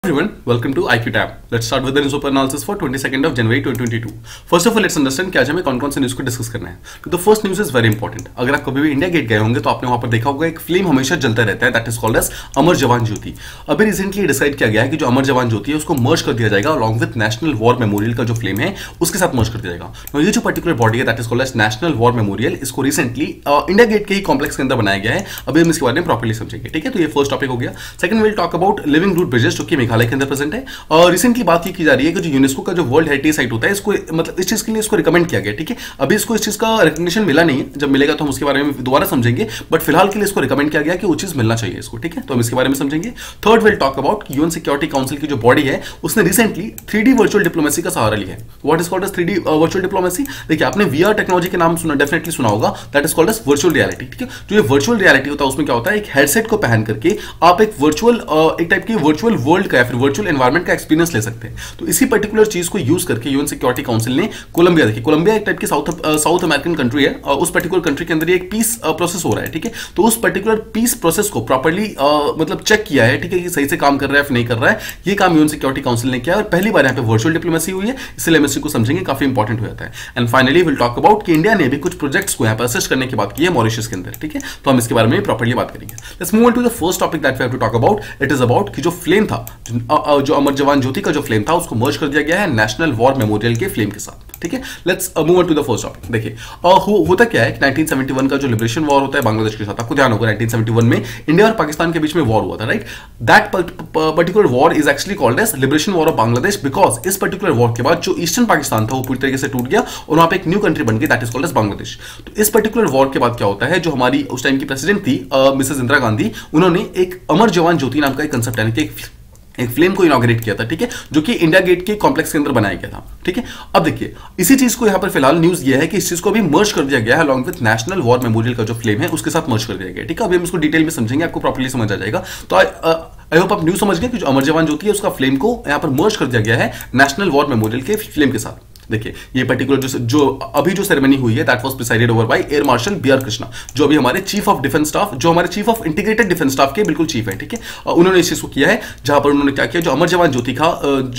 Everyone, welcome to IQ Tab. Let's start with the newspaper analysis for 22nd of January 2022. First of all, let's understand कि आज हमें कौन-कौन से news को discuss करना है. तो the first news is very important. अगर आप कभी भी इंडिया गेट गए होंगे तो आपने वहां पर देखा होगा एक फ्लेम हमेशा जलता रहता है, that is called as Amar Jawan Jyoti. अभी रिसेंटली डिसाइड किया गया है कि जो अमर जवान ज्योति है उसको मर्ज कर दिया जाएगा along with national war memorial का जो फ्लेम है उसके साथ मर्ज कर दिया जाएगा. तो ये जो पर्टिकुलर बॉडी है that is called as national war memorial, इसको रिसेंटली इंडिया गेट के ही कॉम्प्लेक्स के अंदर बनाया गया है. अभी हम इसके बारे में प्रॉपर्ली समझेंगे. ठीक है, तो ये फर्स्ट टॉपिक हो गया. Second will talk about living root bridges जो कि मेघालय के अंदर प्रेजेंट है. और रिसेंटली बात की जा रही है कि जो यूनेस्को का जो वर्ल्ड हेरिटेज साइट होता है इसको मतलब इस चीज के लिए इसको रिकमेंड किया गया. ठीक है, अभी इसको इस चीज का रिकग्निशन मिला नहीं है, जब मिलेगा तो हम उसके बारे में दोबारा समझेंगे, बट फिलहाल के लिए इसको रिकमेंड किया गया कि वो चीज मिलना चाहिए इसको. ठीक है, तो हम इसके बारे में समझेंगे. Third will talk about UN security Council की जो बॉडी है उसने रिसेंटली 3D वर्चुअल डिप्लोमेसी का सहारा लिया है. What is called as 3D virtual diplomacy? देखिए, आपने वीआर टेक्नोलॉजी के नाम सुना, डेफिनेटली सुना होगा. That is called as virtual reality. ठीक है, जो ये वर्चुअल रियलिटी होता है उसमें क्या होता है, एक हेडसेट को पहन करके आप एक वर्चुअल एक टाइप की वर्चुअल वर्ल्ड का या फिर वर्चुअल एनवायरमेंट का एक्सपीरियंस ले सकते हैं. तो इसी पर्टिकुलर चीज को यूज करके यूएन सिक्योरिटी काउंसिल ने कोलंबिया, देखिए कोलंबिया एक टाइप की साउथ अमेरिकन कंट्री है, उस पर्टिकुलर कंट्री के अंदर एक पीस प्रोसेस हो रहा है. ठीक है, तो उस पर्टिकुलर पीस प्रोसेस को प्रॉपर्ली मतलब चेक किया है. ठीक है, कि सही से काम कर रहा है फिर नहीं कर रहा है, ये काम यूएन सिक्योरिटी काउंसिल ने किया और पहली बार यहाँ पे वर्चुअल डिप्लोमेसी हुई है, इसलिए हम इसी को समझेंगे, काफी इंपॉर्टेंट हो जाता है. And finally will talk about कि इंडिया ने भी कुछ प्रोजेक्ट्स को यहाँ पर असिस्ट करने की बात की है मॉरिशस के अंदर. ठीक है, तो हम इसके बारे में प्रॉपर्ली बात करेंगे. Let's move on to the first topic that we have to talk about. It is about कि जो फ्लेम था, जो अमर जवान ज्योति का जो फ्लेम था उसको मर्ज कर दिया गया है नेशनल वॉर मेमोरियल के फ्लेम के साथ. ठीक है, let's move on to the first topic. देखिए, होता क्या है कि 1971 का जो लिबरेशन वॉर होता है बांग्लादेश के साथ, आपको ध्यान होगा 1971 में इंडिया और पाकिस्तान के बीच में वॉर हुआ था, right? That particular war is actually called as liberation war of Bangladesh, because इस पर्टिकुलर वॉर के बाद जो ईस्टर्न पाकिस्तान था वो पूरी तरीके से टूट गया और वहां पे एक न्यू कंट्री बन गई, that is called as Bangladesh. तो इस पर्टिकुलर वॉर के बाद क्या होता है, जो हमारी उस टाइम की प्रेसिडेंट थी मिसेस इंदिरा गांधी, उन्होंने एक अमर जवान ज्योति नाम का एक कंसेप्ट यानी कि एक फ्लेम को इनॉग्रेट किया था. ठीक है, जो कि इंडिया गेट के कॉम्प्लेक्स के अंदर बनाया गया था. ठीक है, अब देखिए इसी चीज को यहां पर फिलहाल न्यूज ये है कि इस चीज को भी मर्ज कर दिया गया है along with national war memorial का जो फ्लेम है उसके साथ मर्ज कर दिया गया. ठीक है, अभी हम इसको डिटेल में समझेंगे, आपको प्रॉपर्ली समझ आ जाएगा. तो आई होप आप न्यूज समझ गए कि जो अमर जवान ज्योति है उसका फ्लेम को यहां पर मर्ज कर दिया गया है नेशनल वॉर मेमोरियल के फ्लेम के साथ. देखिए, ये पर्टिकुलर जो अभी जो सेरेमनी हुई है that was presided over by air marshal B R Krishna, जो अभी हमारे चीफ ऑफ डिफेंस स्टाफ, जो हमारे chief of integrated defence staff के बिल्कुल चीफ है. ठीक है, उन्होंने इस चीज को किया है, जहां पर उन्होंने क्या किया, जो अमर जवान ज्योति का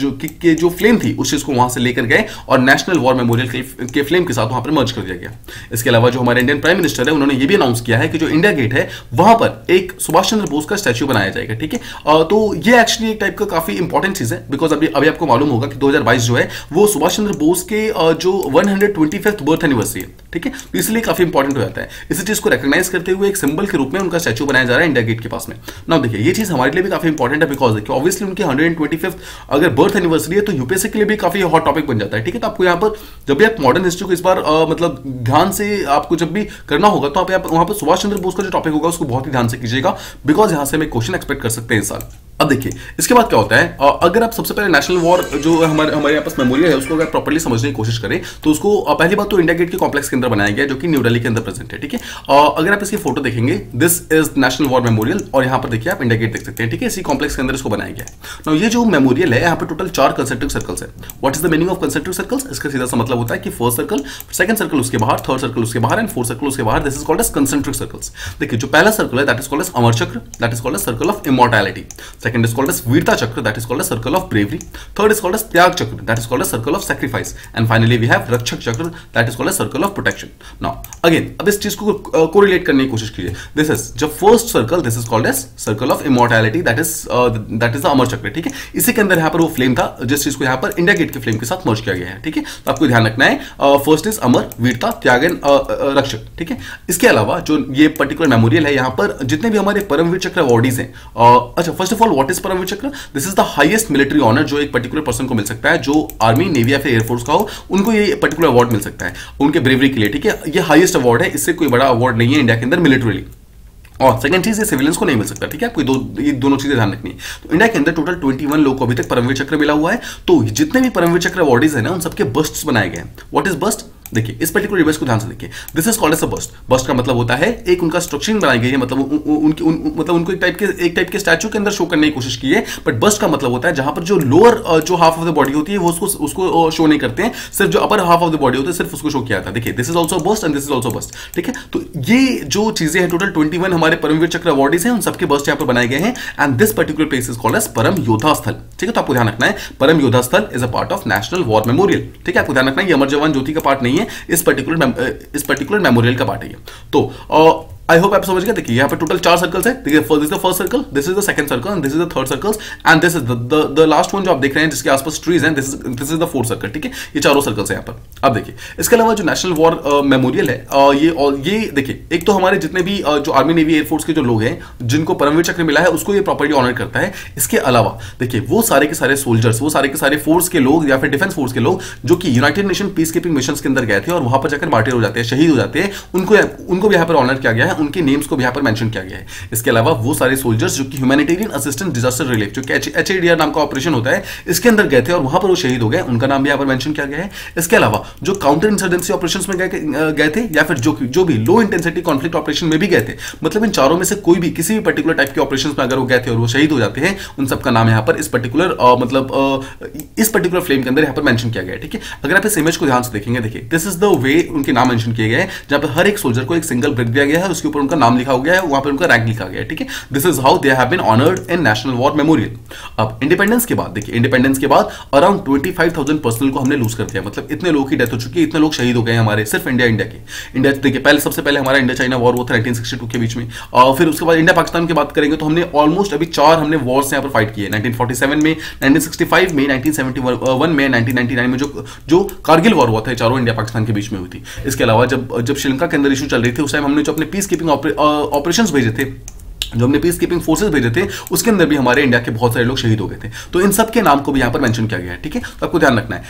जो फ्लेम थी उस चीज को वहां से लेकर गए और नेशनल वॉर मेमोरियल के फ्लेम के साथ वहां पर मर्ज कर दिया गया. इसके अलावा जो हमारे इंडियन प्राइम मिनिस्टर है उन्होंने ये भी अनाउंस किया है कि जो इंडिया गेट है वहां पर एक सुभाष चंद्र बोस का स्टैच्यू बनाया जाएगा. ठीक है, तो ये एक्चुअली एक टाइप का काफी इंपॉर्टेंट चीज है, बिकॉज अभी आपको मालूम होगा कि 2022 जो है वो सुभाष चंद्र बोस के जो 125th बर्थ एनिवर्सरी है. ठीक है, तो इसलिए काफी इंपॉर्टेंट हो जाता है. इसी चीज को रिकॉग्नाइज करते हुए एक सिंबल के रूप में उनका स्टैच्यू बनाया जा रहा है इंडिया गेट के पास में. नाउ देखिए, ये चीज हमारे लिए भी काफी इंपॉर्टेंट है, बिकॉज देखिए ऑब्वियसली उनकी 125th अगर बर्थ एनिवर्सरी है तो यूपीएससी के लिए भी काफी हॉट टॉपिक बन जाता है. ठीक है, तो आपको यहाँ पर जब भी आप मॉडर्न हिस्ट्री को इस बार मतलब ध्यान से आपको जब भी करना होगा तो आप वहां पर सुभाष चंद्र बोस का जो टॉपिक होगा उसको बहुत ही ध्यान से कीजिएगा, बिकॉज यहां से हम एक क्वेश्चन एक्सपेक्ट कर सकते हैं इस साल. अब देखिए इसके बाद क्या होता है, अगर आप सबसे पहले नेशनल वॉर जो हमारे यहाँ पास मेमोरियल है उसको अगर प्रॉपर्ली समझने की कोशिश करें तो उसको पहली बात तो इंडिया गेट के कॉम्प्लेक्स के अंदर बनाया गया जो कि न्यू दिल्ली के अंदर प्रेजेंट है. ठीक है, अगर आप इसकी फोटो देखेंगे, this is national war memorial और यहाँ पर देखिए आप इंडिया गेट देख सकते हैं. ठीक है, इसी कॉम्प्लेक्स के अंदर इसको बनाया गया है. नाउ ये जो मेमोरियल है यहाँ पर टोटल 4 कंसेंट्रिक सर्कल्स है. What is the meaning of concentric circles? इसका सीधा सा मतलब होता है कि फर्स्ट सर्कल, सेकंड सर्कल उसके बाहर, थर्ड सर्कल उसके बाहर एंड फोर्थ सर्कल उसके बाहर. This is called as concentric circles. देखिए, जो पहला सर्कल है that is called as Amar Chakra, that is called as circle of immortality. Second is called as Veerta Chakra, that is called as circle of bravery. Third is called as त्याग चक्र, that is called as circle of sacrifice. And finally we have रक्षक चक्र, that is called as circle of protection. Now again, अब इस चीज को correlate करने की कोशिश कीजिए. This is जो first circle, this is called as circle of immortality, that is the Amar Chakra. ठीक है, इसी के अंदर यहाँ पर वो फ्लेम था जिस चीज को यहाँ पर इंडिया गेट के फ्लेम के साथ मर्ज किया गया है. ठीक है, तो आपको ध्यान रखना है, फर्स्ट इज अमर, वीरता, त्याग एंड रक्षक. ठीक है, इसके अलावा जो ये पर्टिकुलर मेमोरियल है यहाँ पर जितने भी हमारे परमवीर चक्र अवॉर्डीज हैं, अच्छा first of all what is Paramvir Chakra? This is the highest military honour जो एक पर्टिकुलर पर्सन को मिल सकता है, जो आर्मी, नेवी या फिर एयरफोर्स का हो, उनको ये पर्टिकुलर अवार्ड मिल सकता है उनके ब्रेवरी के लिए. ठीक है, ये हाईएस्ट अवार्ड है, इससे कोई बड़ा अवार्ड नहीं है इंडिया के अंदर मिलिट्रीली. और सेकंड चीज, ये सिविलियंस को नहीं मिल सकता. ठीक है, आपको ये दोनों चीजें ध्यान रखनी है. तो इंडिया के अंदर टोटल 21 लोगों को अभी तक परमवीर चक्र मिला हुआ है. तो जितने भी परमवीर चक्र अवार्डीज है ना उन सबके बस्ट्स बनाए गए हैं. What is bust? देखिए इस पर्टिकुलर इमेज को ध्यान से देखिए, this is called as a bust. Bust का मतलब होता है एक उनका स्ट्रक्चरिंग बनाई गई है, मतलब मतलब उनको एक टाइप के स्टैचू के अंदर शो करने की कोशिश की है। बट बस्ट का मतलब होता है जहां पर जो लोअर जो हाफ ऑफ द बॉडी होती है वो उसको शो नहीं करते हैं, सिर्फ जो upper half of the body होता है सिर्फ उसको शो किया था। देखिए this is also bust and this is also bust, ठीक है। तो ये जो चीजें हैं टोटल 21 हमारे परमवीर चक्र अवार्डीज हैं, उन सबके बस्ट यहाँ पर बनाए गए हैं and this particular place is called as Param Yoddha स्थल, ठीक है। तो आपको ध्यान रखना है Param Yoddha Sthal is a part of national war memorial, ठीक है। आपको ध्यान रखना है ये अमर जवान ज्योति का पार्ट नहीं है, इस पर्टिकुलर मेमोरियल का पार्ट है ये। तो आई होप आप समझ गए। देखिए यहाँ पे टोटल 4 सर्कल्स है, देखिए this is the first circle, this is the second circle and this is the third circle and this is the last one जो आप देख रहे हैं जिसके आसपास ट्रीज हैं, this is the fourth circle, ठीक है। ये चारों सर्कल्स हैं यहाँ पर। अब देखिए इसके अलावा जो नेशनल वॉर मेमोरियल है ये देखिए एक तो हमारे जितने भी जो आर्मी नेवी एयरफोर्स के जो लोग हैं जिनको परमवीर चक्र मिला है उसको ये प्रॉपर्टी ऑनर करता है। इसके अलावा देखिए वो सारे के सारे सोल्जर्स, वो सारे के सारे फोर्स के लोग या फिर डिफेंस फोर्स के लोग जो कि united nation peace keeping mission के अंदर गए थे और वहां पर जाकर मार्टिर हो जाते हैं, शहीद हो जाते हैं, उनको भी यहाँ पर ऑनर किया गया है, उनके नेम्स को भी पर मेंशन किया गया है। इसके अलावा वो सारे सोल्जर्स जो कि ह्यूमैनिटेरियन असिस्टेंस डिजास्टर रिलीफ जो कि HADR नाम का ऑपरेशन होता है इसके अंदर गए थे और वहां पर वो शहीद हो गए, उनका नाम भी यहां पर मेंशन किया गया है। इसके अलावा जो काउंटर इंसर्जेंसी ऑपरेशंस में गए थे या फिर जो भी लो इंटेंसिटी कॉन्फ्लिक्ट ऑपरेशन में भी गए थे, मतलब इन चारों में से कोई भी किसी भी पर्टिकुलर टाइप के ऑपरेशंस में अगर वो गए थे और वो शहीद हो जाते हैं, उन सबका नाम यहां पर इस पर्टिकुलर फ्लेम के अंदर यहां पर मेंशन किया गया है, ठीक है। अगर आप इस इमेज को ध्यान से देखेंगे, देखिए दिस इज द वे उनके नाम मेंशन किए गए हैं, जहां पर हर एक सोल्जर को एक सिंगल ब्रिक दिया गया है, उसके ऊपर उनका नाम लिखा हो गया है, वहां पर उनका रैंक लिखा गया है, ठीक है। This is how they have been honoured in national war memorial. अब इंडिपेंडेंस के बाद देखिए, इंडिपेंडेंस के बाद अराउंड 25,000 पर्सनल को हमने लूज कर दिया, मतलब इतने लोगों की डेथ हो चुकी है, इतने लोग शहीद हो गए हमारे सिर्फ इंडिया के। इंडिया देखिए सबसे पहले हमारा इंडिया चाइना वॉर हुआ था 1962 के बीच में, और फिर उसके बाद इंडिया पाकिस्तान की बात करेंगे तो हमने ऑलमोस्ट अभी 4 हमने वॉर्स यहाँ पर फाइट किए, 1947 में, 1965 में, 1971 में, 1999 में जो कारगिल वॉर हुआ था, चारों इंडिया पाकिस्तान के बीच में हुई थी। इसके अलावा जब श्रीलंका के अंदर इशू चल रही थी उस टाइम हमने जो अपने पीस कीपिंग ऑपरेशंस भेजे थे, जो हमने पीस कीपिंग फोर्सेस भेजे थे, उसके अंदर भी हमारे इंडिया के बहुत सारे लोग शहीद हो गए थे। तो इन सब के नाम को भी यहाँ पर मेंशन किया गया है, ठीक है। तो आपको ध्यान रखना है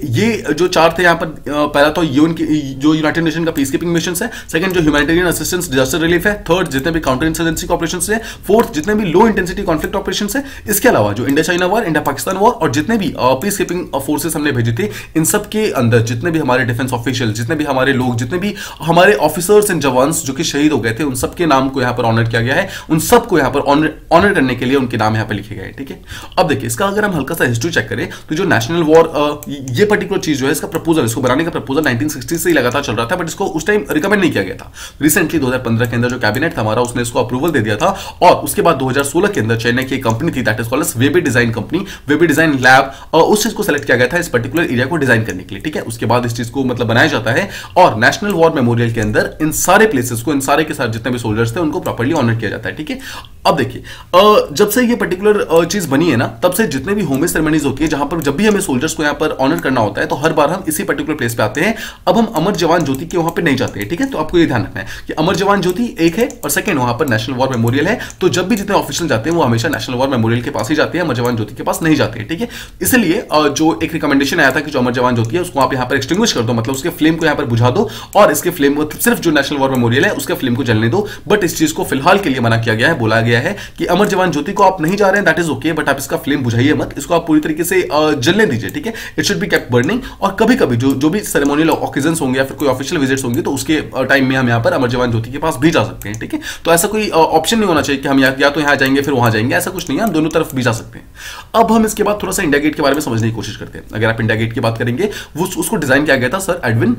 ये जो 4 थे यहाँ पर, पहला तो यूएन की जो यूनाइटेड नेशन का पीस कीपिंग मिशन है, सेकंड जो ह्यूमैनिटेरियन असिस्टेंस डिजास्टर रिलीफ है, थर्ड जितने भी काउंटर इंसर्जेंसी ऑपरेशंस है, फोर्थ जितने भी लो इंटेंसिटी कॉन्फ्लिक्ट ऑपरेशंस है, इसके अलावा जो India China war, India Pakistan war और जितने भी पीस कीपिंग फोर्सेस हमने भेजे थे, इन सब के अंदर जितने भी हमारे डिफेंस ऑफिशियल, जितने भी हमारे लोग, जितने भी हमारे ऑफिसर्स एंड जवान्स जो कि शहीद हो गए थे, उन सबके नाम को यहाँ पर ऑनर किया गया है, उन सबको यहाँ पर ऑनर करने के लिए उनके नाम यहां पे लिखे गए, ठीक है। अब देखिए इसका अगर हम हल्का सा हिस्ट्री चेक करें तो जो नेशनल वॉर ये पर्टिकुलर चीज जो है, इसका प्रपोजल, इसको बनाने का प्रपोजल 1960 से ही लगातार चल रहा था, बट इसको उस टाइम रिकमेंड नहीं किया गया था। रिसेंटली 2015 के अंदर जो कैबिनेट था हमारा, उसने इसको अप्रूवल दे दिया था, और उसके बाद 2016 के अंदर चेन्नई की एक कंपनी थी that is called Webby design company, Webby design lab, उस चीज को सेलेक्ट किया गया था इस पर्टिकुलर एरिया को डिजाइन करने के लिए, ठीक है। उसके बाद इस चीज को मतलब बनाया जाता है और नेशनल वॉर मेमोरियल के अंदर इन सारे प्लेसेस को, इन सारे के साथ जितने भी सोल्जर्स थे उनको प्रॉपर्ली ऑनर किया जाता है, ठीक है। अब देखिए जब से ये पर्टिकुलर चीज बनी है ना, तब से जितने भी होमेज सेरेमनीज होती है, जहां पर जब भी हमें सोल्जर्स को यहाँ पर ऑनर करना होता है, तो हर बार हम इसी पर्टिकुलर प्लेस पे आते हैं। अब हम अमर जवान ज्योति के वहां पे नहीं जाते हैं, ठीक है। तो आपको ये ध्यान रखना है कि अमर जवान ज्योति एक है और सेकंड वहां पर नेशनल वॉर मेमोरियल है। तो जब भी जितने ऑफिशियल जाते हैं वो हमेशा नेशनल वॉर मेमोरियल के पास ही जाते हैं, अमर जवान ज्योति के पास नहीं जाते हैं, ठीक है। इसलिए जो एक रिकमेंडेशन आया था कि जो अमर जवान ज्योति है उसको आप यहाँ पर एक्सटिंग्विश कर दो, मतलब उसके फ्लेम को यहाँ पर बुझा दो और इसके फ्लेम सिर्फ जो नेशनल वॉर मेमोरियल है उसके फ्लेम को जलने दो। बट इस चीज को फिलहाल के लिए मना किया गया है, बोला गया है कि अमर जवान ज्योति को आप नहीं जा रहे हैं, दैट इज ओके, बट आप इसका फ्लेम बुझाइए मत, इसको आप पूरी तरीके से जलने दीजिए, ठीक है। It should be kept burning. और कभी कभी जो भी सेरेमोनियल ऑकेजन्स होंगे या फिर कोई ऑफिशियल विजिट्स होंगे तो उसके टाइम में हम यहाँ पर अमर जवान ज्योति के पास भी जा सकते हैं, ठीक है। तो ऐसा कोई ऑप्शन नहीं होना चाहिए कि हम या तो यहाँ जाएंगे फिर वहां जाएंगे, ऐसा कुछ नहीं है, हम दोनों तरफ भी जा सकते हैं। अब हम इसके बाद थोड़ा सा इंडिया गेट के बारे में समझने की कोशिश करते हैं। अगर आप इंडिया गेट की बात करेंगे, वो उसको डिजाइन किया गया था सर एडविन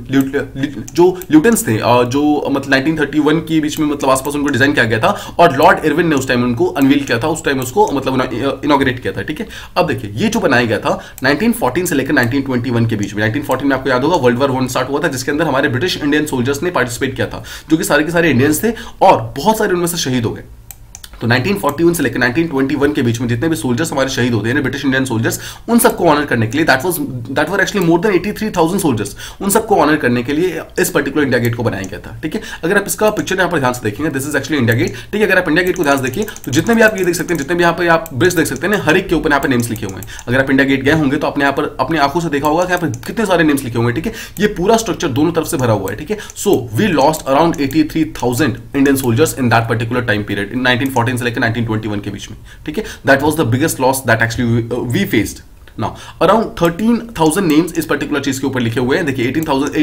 जो ल्यूटेंस थे, जो मतलब 1931 के बीच में मतलब आसपास उनको डिजाइन किया गया था, और लॉर्ड इरविन ने उस टाइम उनको अनवील किया था, उस टाइम उसको मतलब इनॉग्रेट किया था, ठीक है। अब देखिए ये जो बनाया गया था 1914 से लेकर 1921 के बीच में, 1914 में आपको याद होगा वर्ल्ड वॉर 1 स्टार्ट हुआ था, जिसके अंदर हमारे ब्रिटिश इंडियन सोल्जर्स ने पार्टिसिपेट किया था, जो कि सारे के सारे इंडियंस थे और बहुत सारे उनमें से शहीद हो गए। तो 1941 से लेकर 1921 के बीच में जितने भी सोल्जर्स हमारे शहीद होते हैं ब्रिटिश इंडियन सोल्जर्स, उन सबको ऑनर करने के लिए that were actually more than 83,000 soldiers, उन सबको ऑनर करने के लिए इस पर्टिकुलर इंडिया गेट को बनाया गया था, ठीक है। अगर आप इसका पिक्चर यहाँ पर ध्यान से देखेंगे, this is actually India Gate, ठीक है। अगर आप इंडिया गेट को ध्यान से देखिए तो जितने भी आप ये देख सकते हैं, जितने भी यहाँ पर आप ब्रिज देख सकते हैं, हर एक के ऊपर यहाँ पर नेम्स लिखे हुए हैं। अगर आप इंडिया गेट गए होंगे तो आपने यहाँ पर अपनी आंखों से देखा होगा कि यहाँ पर कितने सारे नेम्स लिखे हुए हैं, ठीक है। ये पूरा स्ट्रक्चर दोनों तरफ से भरा हुआ है, ठीक है। So we lost around 83,000 Indian soldiers in that particular time period, in 1914 से लेकर 1921 के बीच में, ठीक है। That was the biggest loss that actually we faced, now around 13,000 names इस पर्टिकुलर चीज के ऊपर लिखे हुए हैं। देखिए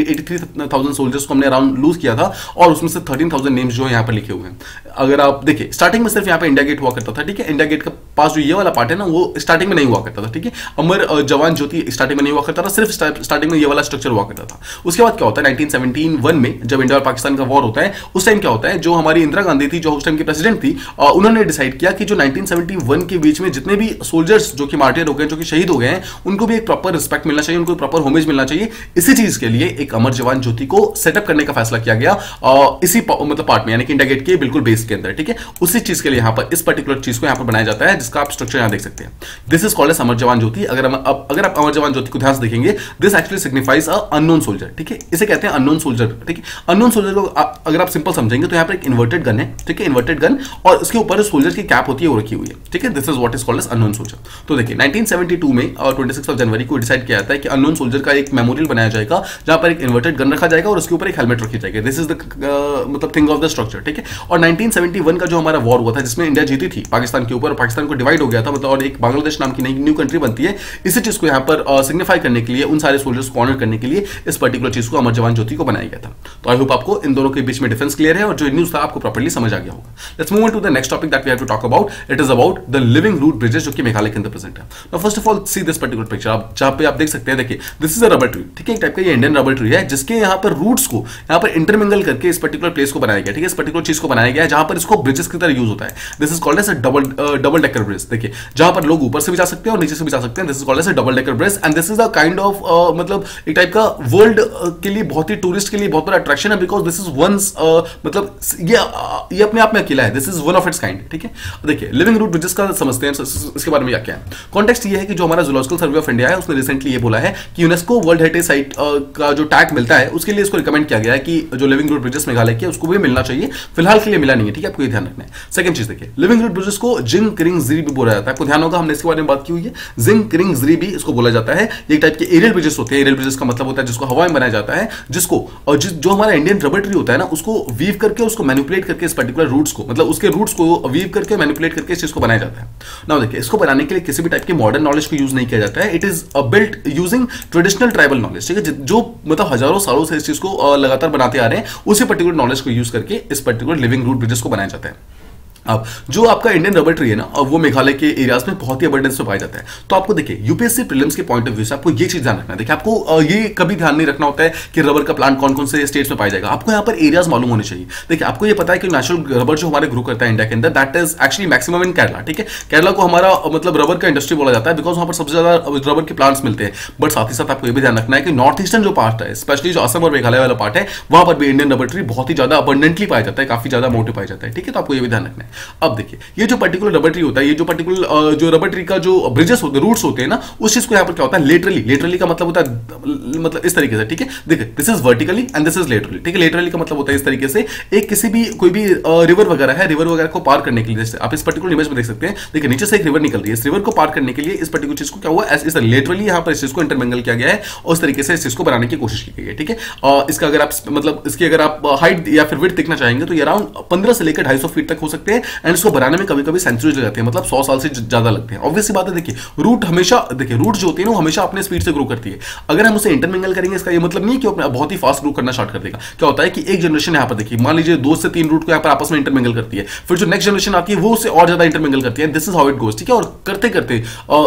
83,000 सोल्जर्स को हमने अराउंड लूज किया था और उसमें से 13,000 नेम्स जो है यहाँ पर लिखे हुए हैं। अगर आप देखिए स्टार्टिंग में सिर्फ यहाँ पे इंडिया गेट हुआ करता था, ठीक है। इंडिया गेट का पास जो ये वाला पार्ट है ना, वो स्टार्टिंग में नहीं हुआ करता था, ठीक है। अमर जवान ज्योति स्टार्टिंग में नहीं हुआ करता था, सिर्फ स्टार्टिंग में ये वाला स्ट्रक्चर हुआ करता था। उसके बाद क्या होता है 1971 में जब इंडिया और पाकिस्तान का वॉर होता है, उस टाइम क्या होता है, जो हमारी इंदिरा गांधी थी, जो उस टाइम की प्रेसिडेंट थी, उन्होंने डिसाइड किया कि जो 1971 के बीच में जितने भी सोल्जर्स जो कि मार्टियर हो गए, जो कि शहीद हो गए हैं, उनको भी एक प्रॉपर रिस्पेक्ट मिलना चाहिए, उनको प्रॉपर होमेज मिलना चाहिए। इसी चीज के लिए एक अमर जवान ज्योति को सेटअप करने का फैसला किया गया इसी मतलब पार्ट में, यानी कि इंडिया गेट के बिल्कुल बेस के अंदर, ठीक है। उसी चीज के लिए यहाँ पर इस पर्टिकुलर चीज को यहाँ पर बनाया जाता है, जिसका आप स्ट्रक्चर यहाँ देख सकते हैं। This is called as Amar Jawan Jyoti. अगर आप अमर जवान ज्योति को ध्यान से देखेंगे, this actually signifies a unknown soldier, ठीक है। इसे कहते हैं अननोन सोल्जर, ठीक है। अननोन सोल्जर को अगर आप सिंपल समझेंगे तो यहाँ पर एक इन्वर्टेड गन है, ठीक है, इन्वर्टेड गन, और उसके ऊपर सोल्जर की कैप होती है वो रखी हुई है, ठीक है। This is what is called as unknown soldier. तो देखिए 1972 में 26 जनवरी को डिसाइड किया जाता है कि अननोन सोल्जर का एक मेमोरियल बनाया जाएगा, जहां पर एक इन्वर्टेड गन रखा जाएगा और उसके ऊपर एक हेलमेट रखी जाएगी। दिस इज द मतलब थिंग ऑफ द स्ट्रक्चर, ठीक है। और 1971 का जो हमारा वॉर हुआ था, जिसमें इंडिया जीती थी पाकिस्तान के ऊपर, और पाकिस्तान को डिवाइड हो गया था, मतलब और एक बांग्लादेश नाम की नई न्यू कंट्री बनती है। इसी चीज को यहाँ पर सिग्निफाई करने के लिए, उन सारे सोल्जर्स को ऑनर करने के लिए इस पर्टिकुलर चीज को अमर जवान ज्योति को बनाया गया था। तो आई होप आपको इन दोनों के बीच में डिफरेंस क्लियर है और जो न्यूज था आपको प्रॉपर्ली समझ आ गया होगा। Let's move on to the next topic that we have to talk about. It is about the living root bridges, जो कि मेघालय के अंदर प्रेजेंट है। Now first of all see this particular picture, आप जहां पे आप देख सकते हैं, देखिए this is a rubber tree, ठीक है। एक टाइप का ये इंडियन रबर ट्री है, जिसके यहाँ पर रूट्स को यहाँ पर इंटरमिंगल करके इस पर्टिकुलर प्लेस को बनाया गया, ठीक है। इस पर्टिकुलर चीज को बनाया गया है जहां पर इसको ब्रिजेस की तरह यूज होता है। This is called as a double decker bridge. देखिए जहां पर लोग ऊपर से भी जा सकते हैं और नीचे से भी जा सकते हैं। This is called as a double decker bridge and this is a kind of मतलब एक टाइप का वर्ल्ड के लिए बहुत ही टूरिस्ट के लिए बहुत बड़ा अट्रैक्शन है, बिकॉज दिस इज वंस मतलब ये अपने आप में अकेला है। This is one of its kind, ठीक है। देखिए लिविंग रूट ब्रिजेस का समझते हैं, इसके बारे में क्या है। कॉन्टेक्स्ट ये है कि जो हमारा जूलॉजिकल सर्वे ऑफ इंडिया है, उसने रिसेंटली ये बोला है कि यूनेस्को वर्ल्ड हेरिटेज साइट का जो टैग मिलता है, उसके लिए इसको रिकमेंड किया गया है कि जो लिविंग रूट ब्रिजेस मेघालय के, उसको भी मिलना चाहिए। फिलहाल के लिए मिला नहीं है, ठीक है, आपको ये ध्यान रखना है। सेकंड चीज देखिए, लिविंग रूट ब्रिजेस को जिंग क्रिंग जरी भी बोला जाता है। आपको ध्यान होगा हमने इसके बारे में बात की हुई है। जिंग क्रिंग जरी भी इसको बोला जाता है। ये टाइप के एरियल ब्रिजेस होते हैं। एरियल ब्रिजेस का मतलब होता है जिसको हवा में बनाया जाता है, जिसको और जो हमारा इंडियन रबर ट्री होता है ना, उसको वीव करके, उसको मैनिपुलेट करके इस पर्टिकुलर रूट्स को, मतलब उसके रूट्स को वीव करके मैनिपुलेट करके इस चीज को बनाया जाता है। नाउ देखिए, इसको बनाने के लिए किसी भी टाइप के मॉडर्न नॉलेज को यूज नहीं किया जाता है। It is built using traditional tribal knowledge, ठीक है, जो मतलब हजारों सालों से इस चीज को लगातार बनाते आ रहे हैं, उसी पर्टिकुलर नॉलेज को यूज करके इस पर्टिकुलर लिविंग रूट ब्रिजेस को बनाया जाता है। अब जो आपका इंडियन रबर ट्री है ना, वो मेघालय के एरियाज में बहुत ही अबंडेंस में पाया जाता है। तो आपको देखिए यूपीएससी प्रीलिम्स के पॉइंट ऑफ व्यू से आपको ये चीज ध्यान रखना है। देखिए आपको ये कभी ध्यान नहीं रखना होता है कि रबर का प्लांट कौन कौन से स्टेट्स में पाया जाएगा। आपको यहाँ पर एरियाज मालूम होने चाहिए। देखिए आपको ये पता है कि नेचुरल रबर जो हमारे ग्रो करता है इंडिया के अंदर, that is actually maximum in Kerala, ठीक है। केरला को हमारा मतलब रबर का इंडस्ट्री बोला जाता है, बिकॉज वहां पर सबसे ज्यादा रबर के प्लांट्स मिलते हैं। बट साथ ही साथ आपको ये भी ध्यान रखना है कि नॉर्थ ईस्टर्न जो पार्ट है, स्पेशली जो असम और मेघालय वाला पार्ट है, वहां पर भी इंडियन रबर ट्री बहुत ही ज्यादा अबंडेंटली पाया जाता है, काफी ज्यादा मोटे पाया जाता है, ठीक है। तो आपको ये भी ध्यान रखना है। अब देखिए ये जो पर्टिकुलर रबर ट्री होता है, ये जो पर्टिकुलर जो रबर ट्री का जो ब्रिजेस होते हैं, रूट्स होते हैं ना, उस चीज को यहाँ पर क्या होता है, लेटरली का मतलब होता है मतलब इस तरीके से, ठीक है। देखिए this is vertically and this is laterally, ठीक है। लेटरली का मतलब होता है इस तरीके से, एक किसी भी कोई भी रिवर वगैरह है, रिवर वगैरह को पार करने के लिए, जैसे आप इस पर्टिकुलर इमेज में देख सकते हैं, देखिए नीचे से एक रिवर निकल रही है। इस रिवर को पार करने के लिए इस पर्टिकुलर चीज को क्या हुआ, इस लेटरली यहाँ पर इस चीज को इंटरमिंगल किया गया है और उस तरीके से इस चीज को बनाने की कोशिश की गई है, ठीक है। इसका अगर आप मतलब इसकी अगर आप हाइट या फिर विड्थ देखना चाहेंगे तो ये अराउंड 15 से लेकर 250 फीट तक हो सकते हैं एंड इसको बनाने में कभी कभी सेंचुरीज लग जाते हैं, मतलब 100 साल से ज्यादा लगते हैं। ऑब्वियसली बात है, देखिए रूट हमेशा, देखिए रूट जो होती है ना, वो हमेशा अपने स्पीड से ग्रो करती है। अगर हम उसे इंटरमिंगल करेंगे, इसका ये मतलब नहीं कि वो बहुत ही फास्ट ग्रो करना स्टार्ट कर देगा। क्या होता है कि एक जनरेशन यहाँ पर देखिए, मान लीजिए 2 से 3 रूट को यहाँ पर आपस में इंटरमिंगल करती है, फिर जो नेक्स्ट जनरेशन आती है वो उससे और ज्यादा इंटरमिंगल करती है। This is how it goes, ठीक है। और करते करते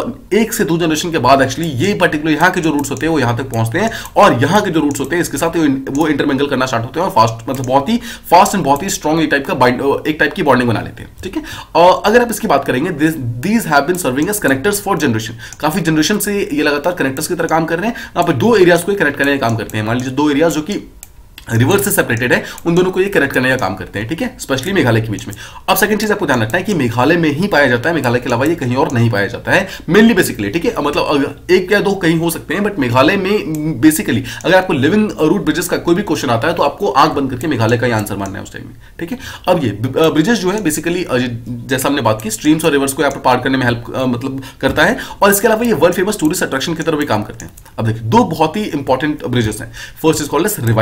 1 से 2 जनरेशन के बाद एक्चुअली ये पर्टिकुलर यहाँ के जो रूट्स होते हैं वो यहाँ तक पहुंचते हैं और यहाँ के जो रूट्स होते हैं इसके साथ वो इंटरमिंगल करना स्टार्ट होते हैं और फास्ट, मतलब बहुत ही फास्ट एंड बहुत ही स्ट्रॉन्ग एक टाइप की बॉन्डिंग बना लेते हैं, ठीक है। अगर आप इसकी बात करेंगे, these have been serving as connectors for generation। काफी जनरेशन से ये लगातार कनेक्टर्स की तरह काम कर रहे हैं। यहाँ पे 2 एरियाज को कनेक्ट करने का काम करते हैं। मान लीजिए 2 एरियाज जो कि रिवर से सेपरेटेड है, उन दोनों को ये कनेक्ट करने का काम करते हैं, ठीक है, स्पेशली मेघालय के बीच में। अब सेकंड चीज आपको ध्यान रखना है कि मेघालय में ही पाया जाता है, मेघालय के अलावा ये कहीं और नहीं पाया जाता है, मेनली बेसिकली, ठीक है। मतलब 1 या 2 कहीं हो सकते हैं, बट मेघालय में बेसिकली अगर आपको लिविंग रूट ब्रिजेस का कोई भी क्वेश्चन आता है तो आपको आंख बंद करके मेघालय का ही आंसर मानना है उस टाइम में, ठीक है। अब ये ब्रिजेस जो है बेसिकली जैसा हमने बात की, स्ट्रीम्स और रिवर्स को यहाँ पर पार करने में हेल्प मतलब करता है और इसके अलावा ये वर्ल्ड फेमस टूरिस्ट अट्रैक्शन की तरफ भी काम करते हैं। अब देखिए 2 बहुत ही इंपॉर्टेंट ब्रिजेस हैं। First is called as Riwai root bridge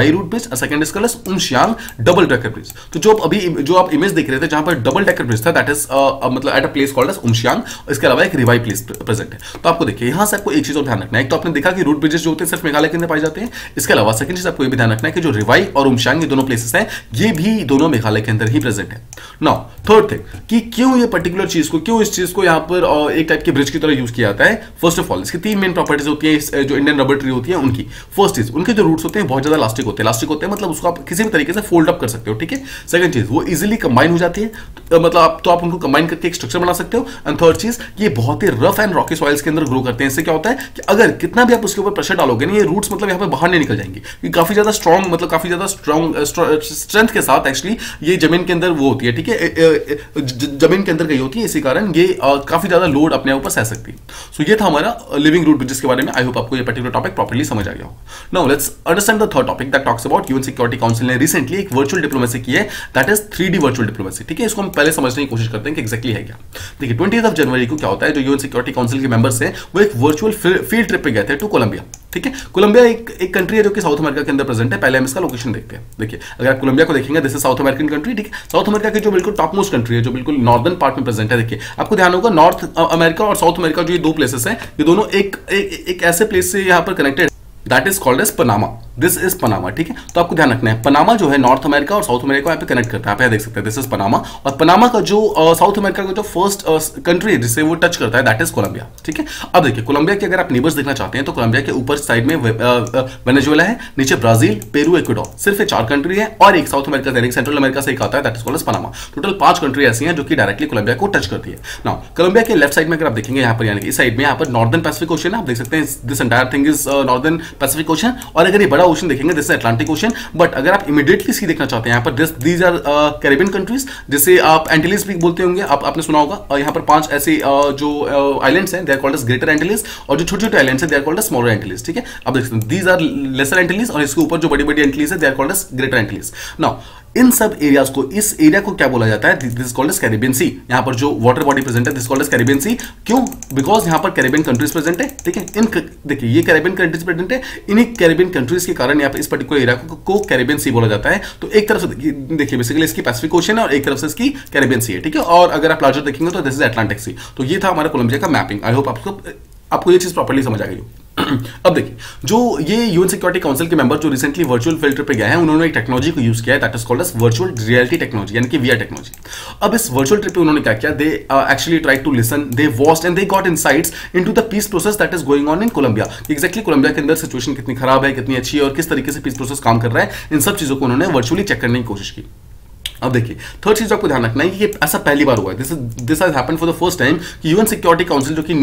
second is called as Umshiang double decker bridge. तो जो आप इमेज देख रहे थे जहां पर डबल डेकर ब्रिज था, दैट इज मतलब at a place called as Umshiang. इसके अलावा एक रिवाई प्लेस प्रेजेंट है। तो आपको देखिए यहां से आपको एक चीज और ध्यान रखना है, एक तो आपने देखा कि रूट ब्रिजेस जो होते हैं सिर्फ मेघालय के अंदर पाए जाते हैं। इसके अलावा सेकंड चीज आपको ये भी ध्यान रखना है कि जो रिवाई और उमशियांग ये दोनों प्लेसेस हैं, ये भी दोनों मेघालय के अंदर ही प्रेजेंट है। नाउ थर्ड थिंग कि क्यों ये पर्टिकुलर चीज को, क्यों इस चीज को यहां पर एक टाइप के ब्रिज की तरह यूज किया जाता है। फर्स्ट ऑफ ऑल इसकी तीन मेन प्रॉपर्टीज होती है जो इंडियन रबर ट्री होती है उनकी। फर्स्ट चीज, उनके जो रूट्स होते हैं बहुत ज्यादा इलास्टिक होते हैं, मतलब उसको आप किसी भी तरीके से फोल्ड अप कर सकते हो, ठीक है। सेकंड चीज, वो इजीली कंबाइन हो जाती है, मतलब आप उनको कंबाइन करके एक स्ट्रक्चर बना सकते हो। एंड थर्ड चीज, ये बहुत ही रफ एंड रॉकी सॉइल्स के अंदर ग्रो करते हैं। इससे क्या होता है कि अगर कितना भी आप उसके ऊपर प्रेशर डालोगे ना, ये रूट्स मतलब यहाँ पे बाहर नहीं निकल जाएंगे, क्योंकि काफी ज्यादा स्ट्रॉन्ग स्ट्रेंथ के साथ एक्चुअली ये जमीन के अंदर वो होती है, ठीक है, जमीन के अंदर गई होती है। इसी कारण ये काफी ज्यादा लोड अपने ऊपर सह सकती है। सो ये था हमारा लिविंग रूट ब्रिजेस के बारे में। आई होप आपको ये पर्टिकुलर टॉपिक प्रॉपर्ली समझ आ गया हो। Now let's understand the third topic that talks about UN security council ने रिसेंटली एक वर्चुअल डिप्लोमेसी की है, that is 3D virtual diplomacy, ठीक है। इसको हम पहले समझने की कोशिश करते हैं कि एक्जैक्टली है क्या। देखिए 20 जनवरी को क्या होता है, जो यूएन सिक्योरिटी काउंसिल के मेंबर्स हैं वो एक वर्चुअल फील्ड ट्रिप पे गए थे टू कोलंबिया, ठीक है। कोलंबिया एक कंट्री है जो कि साउथ अमेरिका के अंदर प्रेजेंट है। पहले हम इसका लोकेशन देखते हैं। देखिए अगर आप कोलंबिया को देखेंगे, this is South American country, ठीक है। साउथ अमेरिका की जो बिल्कुल टॉप मोस्ट कंट्री है, जो बिल्कुल नॉर्दर्न पार्ट में प्रेजेंट है। देखिए आपको ध्यान होगा नॉर्थ अमेरिका और साउथ अमेरिका जो ये दो प्लेसेस हैं, ये दोनों एक ऐसे प्लेस से यहाँ पर connected, that is called as Panama. This is Panama, ठीक है। तो आपको ध्यान रखना है, पनामा जो है नॉर्थ अमेरिका और साउथ अमेरिका यहाँ पे कनेक्ट करता है। आप यहाँ देख सकते हैं, दिस इज पनामा। और पनामा का जो साउथ अमेरिका का जो फर्स्ट कंट्री है जिससे वो टच करता है, दैट इज कोलंबिया, ठीक है। अब देखिए कोलंबिया के अगर आप नेबर्स देखना चाहते हैं तो कोलंबिया के ऊपर साइड में वेनेजुएला है, नीचे ब्राजील, पेरू, इक्वाडोर, सिर्फ ये 4 कंट्री है। और एक साउथ अमेरिका से, सेंट्रल अमेरिका से एक आता है, that is called as Panama. Total 5 country ऐसी हैं जो कि डायरेक्टली कोलंबिया को टच करती है। नाउ कोलंबिया के लेफ्ट साइड में अगर आप देखेंगे यहाँ पर, यानी कि इस साइड में यहाँ पर नॉर्दर्न पैसिफिक ओशन है। आप देख सकते हैं this entire thing is northern Pacific Ocean. और अगर ये बड़ा ओशन देखेंगे, दिस अटलांटिक ओशन। बट अगर आप इमीडिएटली सी देखना चाहते हैं, यहाँ पर दीज आर कैरिबियन कंट्रीज, जिसे आप एंटिलीज भी बोलते होंगे, आपने सुना होगा। यहाँ पर 5 ऐसे जो आइलैंड्स हैं, they are called as Greater Antilles. और जो छोटे छोटे आइलैंड्स हैं, they are called as smaller Antilles, ठीक है। अब देख सकते हैं दीज आर लेसर एंटिलीज, और इसके ऊपर जो बड़ी बड़ी एंटिलीज है, they are called as Greater Antilles. Now इन सब एरियाज को, इस एरिया को क्या बोला जाता है, this is called as Caribbean Sea. यहाँ पर जो वाटर बॉडी प्रेजेंट है, this called as Caribbean Sea. क्यों? बिकॉज यहाँ पर कैरिबियन कंट्रीज प्रेजेंट है, ठीक है। देखिए ये कैरिबियन कंट्रीज प्रेजेंट है, इन्हीं कैरिबियन कंट्रीज के कारण यहाँ पर इस पर्टिकुलर एरिया को कैरिबियन सी बोला जाता है। तो एक तरफ से देखिए बेसिकली इसकी पैसिफिक ओशन है और एक तरफ से इसकी कैरिबियन सी है, ठीक है। और अगर आप लार्जर देखेंगे तो दिस इज अटलांटिक सी। तो ये था हमारा कोलंबिया का मैपिंग। आई होप आपको ये चीज प्रॉपर्ली समझ आ गई। अब देखिए जो ये यूएन सिक्योरिटी काउंसिल के मेंबर जो रिसेंटली वर्चुअल फील्ड ट्रिप पे गए हैं, उन्होंने एक टेक्नोलॉजी को यूज किया है, that is called as virtual reality technology, यानी कि वीआर टेक्नोलॉजी। अब इस वर्चुअल ट्रिप पे उन्होंने क्या किया, they actually try to listen, they watched and they got insights into the peace process that is going on in Colombia. Exactly Colombia के अंदर सिचुएशन कितनी खराब है, कितनी अच्छी है और किस तरीके से पीस प्रोसेस काम कर रहा है, इन सब चीजों को उन्होंने वर्चुअली चेक करने की कोशिश की। अब देखिए थर्ड चीज आपको ध्यान रखना है कि ये ऐसा पहली बार हुआ है, this has happened for the first time कि यूएन सिक्योरिटी काउंसिल जो कि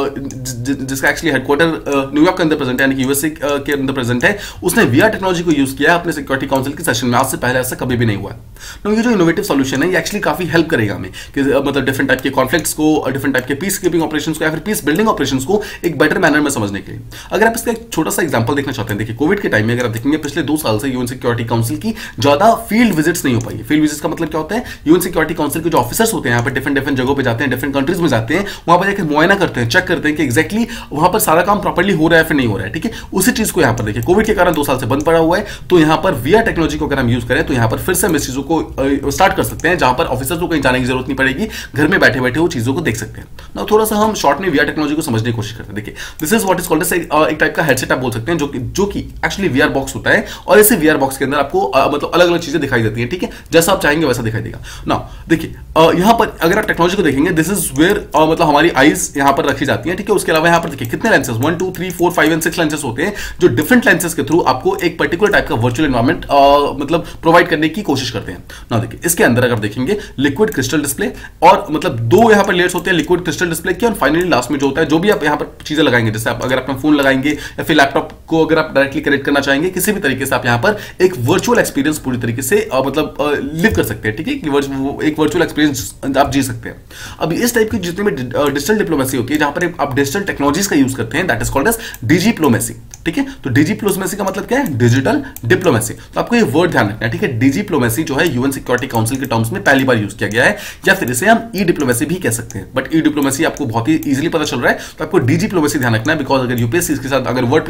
जिसका एक्चुअली हेडक्वार्टर न्यूयॉर्क के अंदर प्रेजेंट है, यानी कि यूएसए के अंदर प्रेजेंट है, उसने वीआर टेक्नोलॉजी को यूज किया है अपने सिक्योरिटी काउंसिल के सेशन में। आज से पहले ऐसा कभी भी नहीं हुआ है। तो ये जो इनोवेटिव सॉल्यूशन है, ये एक्चुअली काफी हेल्प करेगा हमें कि मतलब डिफरेंट टाइप के कॉन्फ्लिक्ट्स को, डिफरेंट टाइप के पीस कीपिंग ऑपरेशंस को या फिर पीस बिल्डिंग ऑपरेशंस को एक बेटर मैनर में समझने के लिए। अगर आप इसका एक छोटा सा एग्जांपल देखना चाहते हैं, देखिए कोविड के टाइम में अगर आप देखेंगे पिछले 2 साल से यूएन सिक्योरिटी काउंसिल की ज्यादा फील्ड विजिट्स नहीं हो पाई। फील्ड विजिट्स का मतलब क्या होता है, यूएन सिक्योरिटी काउंसिल के जो ऑफिसर्स होते हैं यहाँ पर डिफरेंट जगहों पे जाते हैं, डिफरेंट कंट्रीज में जाते हैं, वहां पर जाकर मुआयना करते हैं, चेक करते हैं कि एक्जैक्टली वहां पर सारा काम प्रॉपर्ली हो रहा है फिर नहीं हो रहा है, ठीक है। उसी चीज को यहाँ पर देखिए कोविड के कारण 2 साल से बंद पड़ा हुआ है, तो यहाँ पर वीआर टेक्नोलॉजी को अगर हम यूज करें तो यहाँ पर फिर से हम इस चीजों को स्टार्ट कर सकते हैं, जहां पर ऑफिसर्स को कहीं जाने की जरूरत नहीं पड़ेगी, घर में बैठे बैठे वो चीजों को देख सकते हैं ना। थोड़ा सा हम शॉर्ट में वीआर टेक्नोलॉजी को समझने की कोशिश करते हैं। देखिए this is what is called एक टाइप का हेडसेट आप बोल सकते हैं, जो कि एक्चुअली वीआर बॉक्स होता है, और इसी वीआर बॉक्स के अंदर आपको मतलब अलग अलग चीजें दिखाई देती है, ठीक है, जैसा आप चाहेंगे वैसा दिखाई देगा ना। देखिए यहां पर अगर आप टेक्नोलॉजी को देखेंगे, दिस इज वेयर मतलब हमारी आईज यहां पर रखी जाती है, ठीक है। उसके अलावा यहां पर देखिए कितने लेंसेज 1 2 3 4 5 एंड 6 लेंसेज होते हैं, जो डिफरेंट लेंसेज के थ्रू आपको एक पर्टिकुलर टाइप का वर्चुअल एनवायरनमेंट मतलब प्रोवाइड करने की कोशिश करते हैं ना। देखिए इसके अंदर अगर देखेंगे लिक्विड क्रिस्टल डिस्प्ले, और मतलब 2 यहां पर लेयर्स होते हैं लिक्विड क्रिस्टल डिस्प्ले की, और फाइनली लास्ट में जो होता है, जो भी आप यहां पर चीजें लगाएंगे, जैसे आप अगर अपना फोन लगाएंगे या फिर लैपटॉप को अगर आप डायरेक्टली कनेक्ट करना चाहेंगे, किसी भी तरीके से आप यहां पर एक वर्चुअल एक्सपीरियंस पूरी तरीके से मतलब लिव कर सकते हैं, ठीक है। एक वर्चुअल एक्सपीरियंस आप जी सकते हैं। अब इस टाइप की जितनी भी डिजिटल डिप्लोमेसी होती है, जहां पर आप डिजिटल टेक्नोलॉजीज का यूज करते हैं, that is called as digiplomacy, ठीक है। तो डिजिप्लोमेसी का मतलब क्या है, डिजिटल डिप्लोमेसी। तो आपको ये वर्ड ध्यान रखना है, ठीक है। डिजिप्लोमेसी जो है यूएन सिक्योरिटी काउंसिल के टर्म्स में पहली बार यूज किया गया है, या फिर इसे हम ई डिप्लोमेसी भी कह सकते हैं, बट ई डिप्लोमेसी आपको बहुत ही इजीली पता चल रहा है, तो आपको डिजिप्लोमेसी ध्यान रखना है। बिकॉज अगर यूपीएससी इसके साथ अगर वर्ड प्ले करना चाहेगा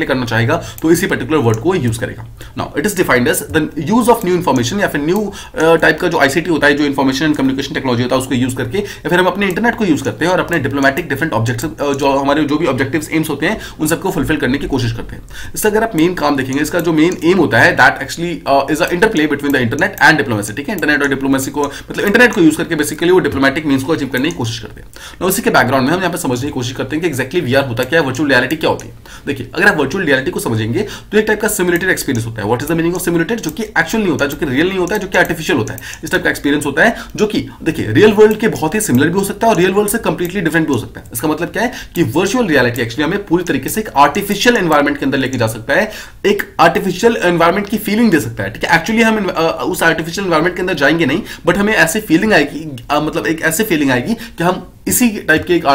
आएगा तो इसी पर्टिकुलर वर्ड को यूज करेगा। Now it is defined as the use of new information या फिर न्यू टाइप का जो आईसीटी होता है, जो इन्फॉर्मेशन एंड कम्युनिकेशन टेक्नोलॉजी होता है, उसको यूज करके या फिर हम अपने इंटरनेट को यूज करते हैं और अपने डिप्लोमेटिक डिफरेंट ऑब्जेक्टिव जो हमारे जो भी ऑब्जेक्टिव्स एम्स होते हैं उन सबको फुलफिल करने की कोशिश करते हैं। इसका अगर आप मेन काम देखेंगे, इसका जो मेन एम होता है that actually is a interplay between the internet and diplomacy. ठीक है, इंटरनेट और डिप्लोमेसी को मतलब इंटरनेट को यूज करके बेसिकली वो डिप्लोमेटिक मींस को अचीव करने की कोशिश करते हैं। ना उसी के बैकग्राउंड में हम यहाँ पे समझने की कोशिश करते हैं कि एक्जैक्टली वीआर होता क्या है, वर्चुअल रियलिटी क्या होती है। देखिए, अगर आप वर्चुअल रियलिटी को समझेंगे तो एक टाइप का सिमुलेटेड एक्सपीरियंस होता है। What is the meaning of simulated? जो कि एक्चुअल नहीं होता, जो कि रियल नहीं होता है, जो कि आर्टिफिशियल होता है। इस टाइप का एक्सपीरियंस होता है जो कि देखिए रियल वर्ल्ड के बहुत ही सिमिलर भी हो सकता है और रियल वर्ल्ड से कंप्लीटली डिफरेंट भी हो सकता है। इसका मतलब क्या है कि वर्चुअल रियलिटी एक्चुअली हमें पूरी तरीके से एक आर्टिफिशियल एनवायरनमेंट के अंदर लेके जा सकता है, एक आर्टिफिशियल एनवायरनमेंट की फीलिंग दे सकता है। ठीक है, एक्चुअली हम उस आर्टिफिशियल एनवायरनमेंट के अंदर जाएंगे नहीं, बट हमें ऐसी फीलिंग आएगी, मतलब एक ऐसी फीलिंग आएगी कि हम इसी टाइप के एक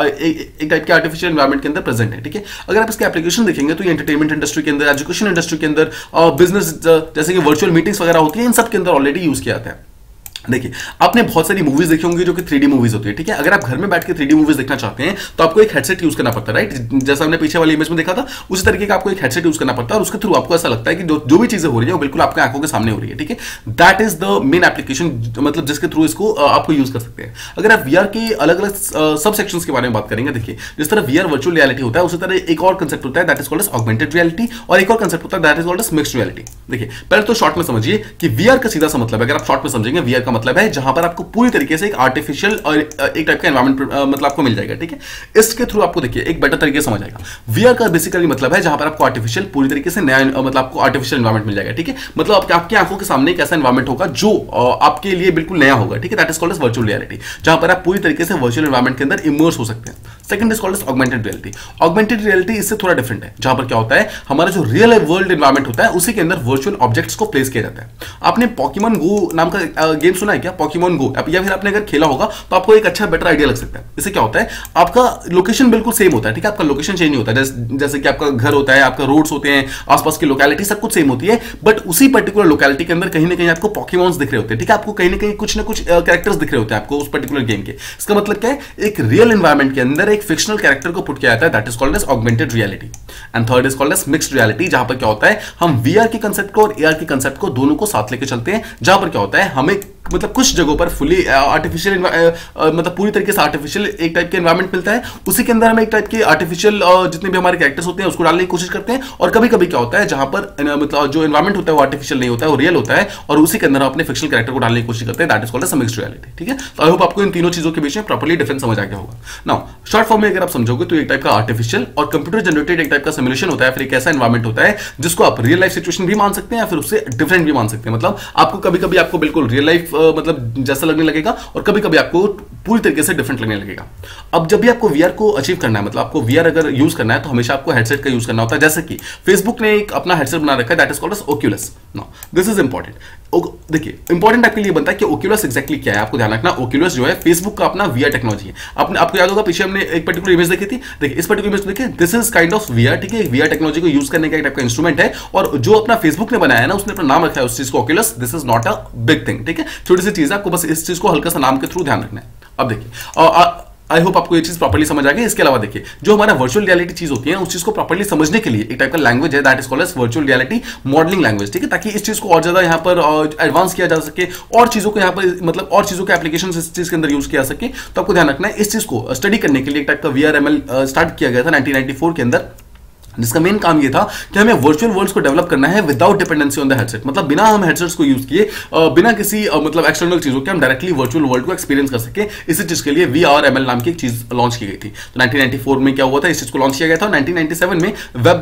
टाइप के आर्टिफिशियल एनवायरनमेंट के अंदर प्रेजेंट है। ठीक है, अगर आप इसके एप्लीकेशन देखेंगे तो ये एंटरटेनमेंट इंडस्ट्री के अंदर, एजुकेशन इंडस्ट्री के अंदर, बिजनेस जैसे कि वर्चुअल मीटिंग्स वगैरह होती है, इन सब के अंदर ऑलरेडी यूज किया जाता है। देखिए, आपने बहुत सारी मूवीज देखी होंगी जो कि 3D मूवीज होती है। ठीक है, अगर आप घर में बैठ के 3D मूवीज देखना चाहते हैं तो आपको एक हेडसेट यूज करना पड़ता है, राइट? जैसा हमने पीछे वाली इमेज में देखा था, उसी तरीके का आपको एक हेडसेट यूज करना पड़ता है और उसके थ्रू आपको ऐसा लगता है कि जो भी चीजें हो रही है वो बिल्कुल आपके आंखों के सामने हो रही है। ठीक है, that is the main application, मतलब जिसके थ्रू इसको आपको यूज कर सकते हैं। अगर आप वीआर के अलग अलग सब सेक्शंस के बारे में बात करेंगे, देखिए जिस तरह वीआर वर्चुअल रियलिटी होता है उसी तरह एक और कंसेप्ट होता है that is called as augmented reality, और एक और कंसेप्ट होता है that is called as mixed reality. देखिए, पहले तो शॉर्ट में समझिए कि वीआर का सीधा सा मतलब, अगर आप शॉर्ट में समझेंगे, वीआर का मतलब है जहां पर आपको पूरी तरीके से एक आर्टिफिशियल और एक टाइप का एनवायरनमेंट मतलब आपको मिल जाएगा। ठीक है, इसके थ्रू आपको देखिए एक बेटर तरीके से समझ आएगा। वीआर का बेसिकली मतलब है जहां पर आपको आर्टिफिशियल पूरी तरीके से नया मतलब आपको आर्टिफिशियल एनवायरनमेंट मिल जाएगा। ठीक है, मतलब आपकी आंखों के सामने एक ऐसा एनवायरनमेंट होगा जो आपके लिए बिल्कुल नया होगा। ठीक है, that is called as virtual reality, जहां पर आप पूरी तरीके से वर्चुअल एनवायरनमेंट के अंदर इमर्स हो सकते हैं। Second is called as augmented reality. Augmented reality इससे थोड़ा डिफरेंट है, जहां पर क्या होता है, हमारा जो रियल वर्ल्ड एनवायरनमेंट होता है उसी के अंदर वर्चुअल ऑब्जेक्ट्स को प्लेस किया जाता है। आपने पोकेमॉन गो नाम का गेम सुना है क्या? पोकेमॉन गो, या फिर आपने अगर खेला होगा तो आपको एक अच्छा बेटर आइडिया लग सकता है। इससे क्या होता है, आपका लोकेशन बिल्कुल सेम होता है। ठीक है, आपका लोकेशन चेंज नहीं होता है, जैसे कि आपका घर होता है, आपका रोड्स होते हैं, आसपास की लोकेलिटी सब कुछ सेम होती है, बट उसी पर्टिकुलर लोकेलिटी के अंदर कहीं ना कहीं आपको पोकेमॉन्स दिख रहे होते हैं। ठीक है, आपको कहीं ना कहीं कुछ ना कुछ कैरेक्टर्स दिख रहे होते हैं आपको उस पर्टिकुलर गेम के। इसका मतलब क्या है, एक रियल एनवायरनमेंट के अंदर एक फिक्शनल कैरेक्टर को पुट किया जाता है, that is called as augmented reality. And third is called as mixed reality, जहां पर क्या होता है, हम वीआर के कंसेप्ट को और एआर के कंसेप्ट को दोनों को साथ लेके चलते हैं, जहां पर क्या होता है, हमें मतलब कुछ जगहों पर फुली आर्टिफिशियल मतलब पूरी तरीके से आर्टिफिशियल एक टाइप के एनवायरनमेंट मिलता है, उसी के अंदर हम एक टाइप के आर्टिफिशियल जितने भी हमारे कैरेक्टर्स होते हैं उसको डालने की कोशिश करते हैं। और कभी कभी क्या होता है, जहां पर मतलब जो एनवायरनमेंट होता है वो आर्टिफिशियल नहीं होता है, वो रियल होता है, और उसी के अंदर हम अपने फिक्शनल कैरेक्टर को डालने की कोशिश करते हैं, that is called as mixed reality. ठीक है, तो आई होप आपको इन तीनों चीजों के बीच में प्रॉपर्ली डिफरेंस समझ आ गया होगा। नाउ शॉर्ट फॉर्म में अगर आप समझोगे तो एक टाइप का आर्टिफिशियल और कंप्यूटर जनरेटेड एक टाइप का सिमुलेशन होता है, फिर एक ऐसा एनवायरनमेंट होता है जिसको आप रियल लाइफ सिचुएशन भी मान सकते हैं या फिर उससे डिफरेंट भी मान सकते हैं। मतलब आपको कभी कभी आपको बिल्कुल रियल लाइफ मतलब जैसा लगने लगेगा और कभी कभी आपको पूरी तरीके से डिफरेंट लगने लगेगा। अब जब भी आपको वीआर को अचीव करना है, मतलब आपको वीआर अगर यूज करना है तो हमेशा आपको हेडसेट का यूज करना होता है, जैसे कि फेसबुक ने एक अपना हेडसेट बना रखा है that is called as Oculus. Now this is important. देखिए, इंपॉर्टेंट आपके लिए बनता है कि ओक्यूलस एक्जैक्टली क्या है। आपको ध्यान रखना, ओक्यूलस जो है फेसबुक का अपना वीआर टेक्नोलॉजी है। आपको याद होगा पीछे हमने एक पर्टिकुलर इमेज देखी थी, देखिए इस पर्टिकुलर इमेज देखिए, this is kind of VR. ठीक है, वीआर टेक्नोलॉजी को यूज करने का एक टाइप का इंस्ट्रूमेंट है, और जो अपना फेसबुक ने बनाया है ना, उसने अपना नाम रखा है उस चीज को Oculus. This is not a big thing. ठीक है, छोटी सी चीज है, आपको बस इस चीज को हल्का सा नाम के थ्रू ध्यान रखना है। अब देखिए, आई होप आपको ये चीज प्रॉपर्ली समझ आ गई। इसके अलावा देखिए, जो हमारा वर्चुअल रियलिटी चीज होती है उस चीज को प्रॉपर्ली समझने के लिए एक टाइप का लैंग्वेज है that is called as virtual reality modelling language. ठीक है, ताकि इस चीज को और ज्यादा यहाँ पर एडवांस किया जा सके और चीजों को यहाँ पर मतलब और चीजों के एप्लीकेशन इस चीज के अंदर यूज किया जा सके। तो आपको ध्यान रखना है, इस चीज को स्टडी करने के लिए एक टाइप का VRML स्टार्ट किया गया था 1994 के अंदर, जिसका मेन काम ये था कि हमें वर्चुअल वर्ल्ड्स को डेवलप करना है without dependency on the headset. मतलब बिना हम हेडसेट्स को यूज किए, बिना किसी मतलब एक्सटर्नल चीजों के हम डायरेक्टली वर्चुअल वर्ल्ड को एक्सपीरियंस कर सके। इसी चीज के लिए VRML नाम की एक चीज लॉन्च की गई थी। तो 1994 में क्या हुआ था, इस चीज को लॉन्च किया गया था। 1997 में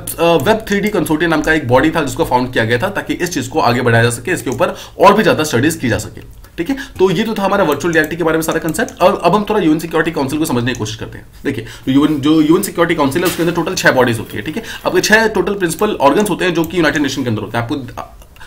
वेब 3D कंसोर्टियम नाम का एक बॉडी था जिसको फाउंड किया गया था, ताकि इस चीज को आगे बढ़ाया जा सके, इसके ऊपर और भी ज्यादा स्टडीज की जा सके। ठीक है, तो ये तो था हमारा वर्चुअल रियलिटी के बारे में सारा कंसेप्ट। और अब हम थोड़ा यूएन सिक्योरिटी काउंसिल को समझने की कोशिश करते हैं। देखिए, जो यूएन सिक्योरिटी काउंसिल है उसके अंदर टोटल 6 बॉडीज होती है। ठीक है, आपके 6 टोटल प्रिंसिपल ऑर्गन्स होते हैं जो कि यूनाइटेड नेशन के अंदर होते हैं।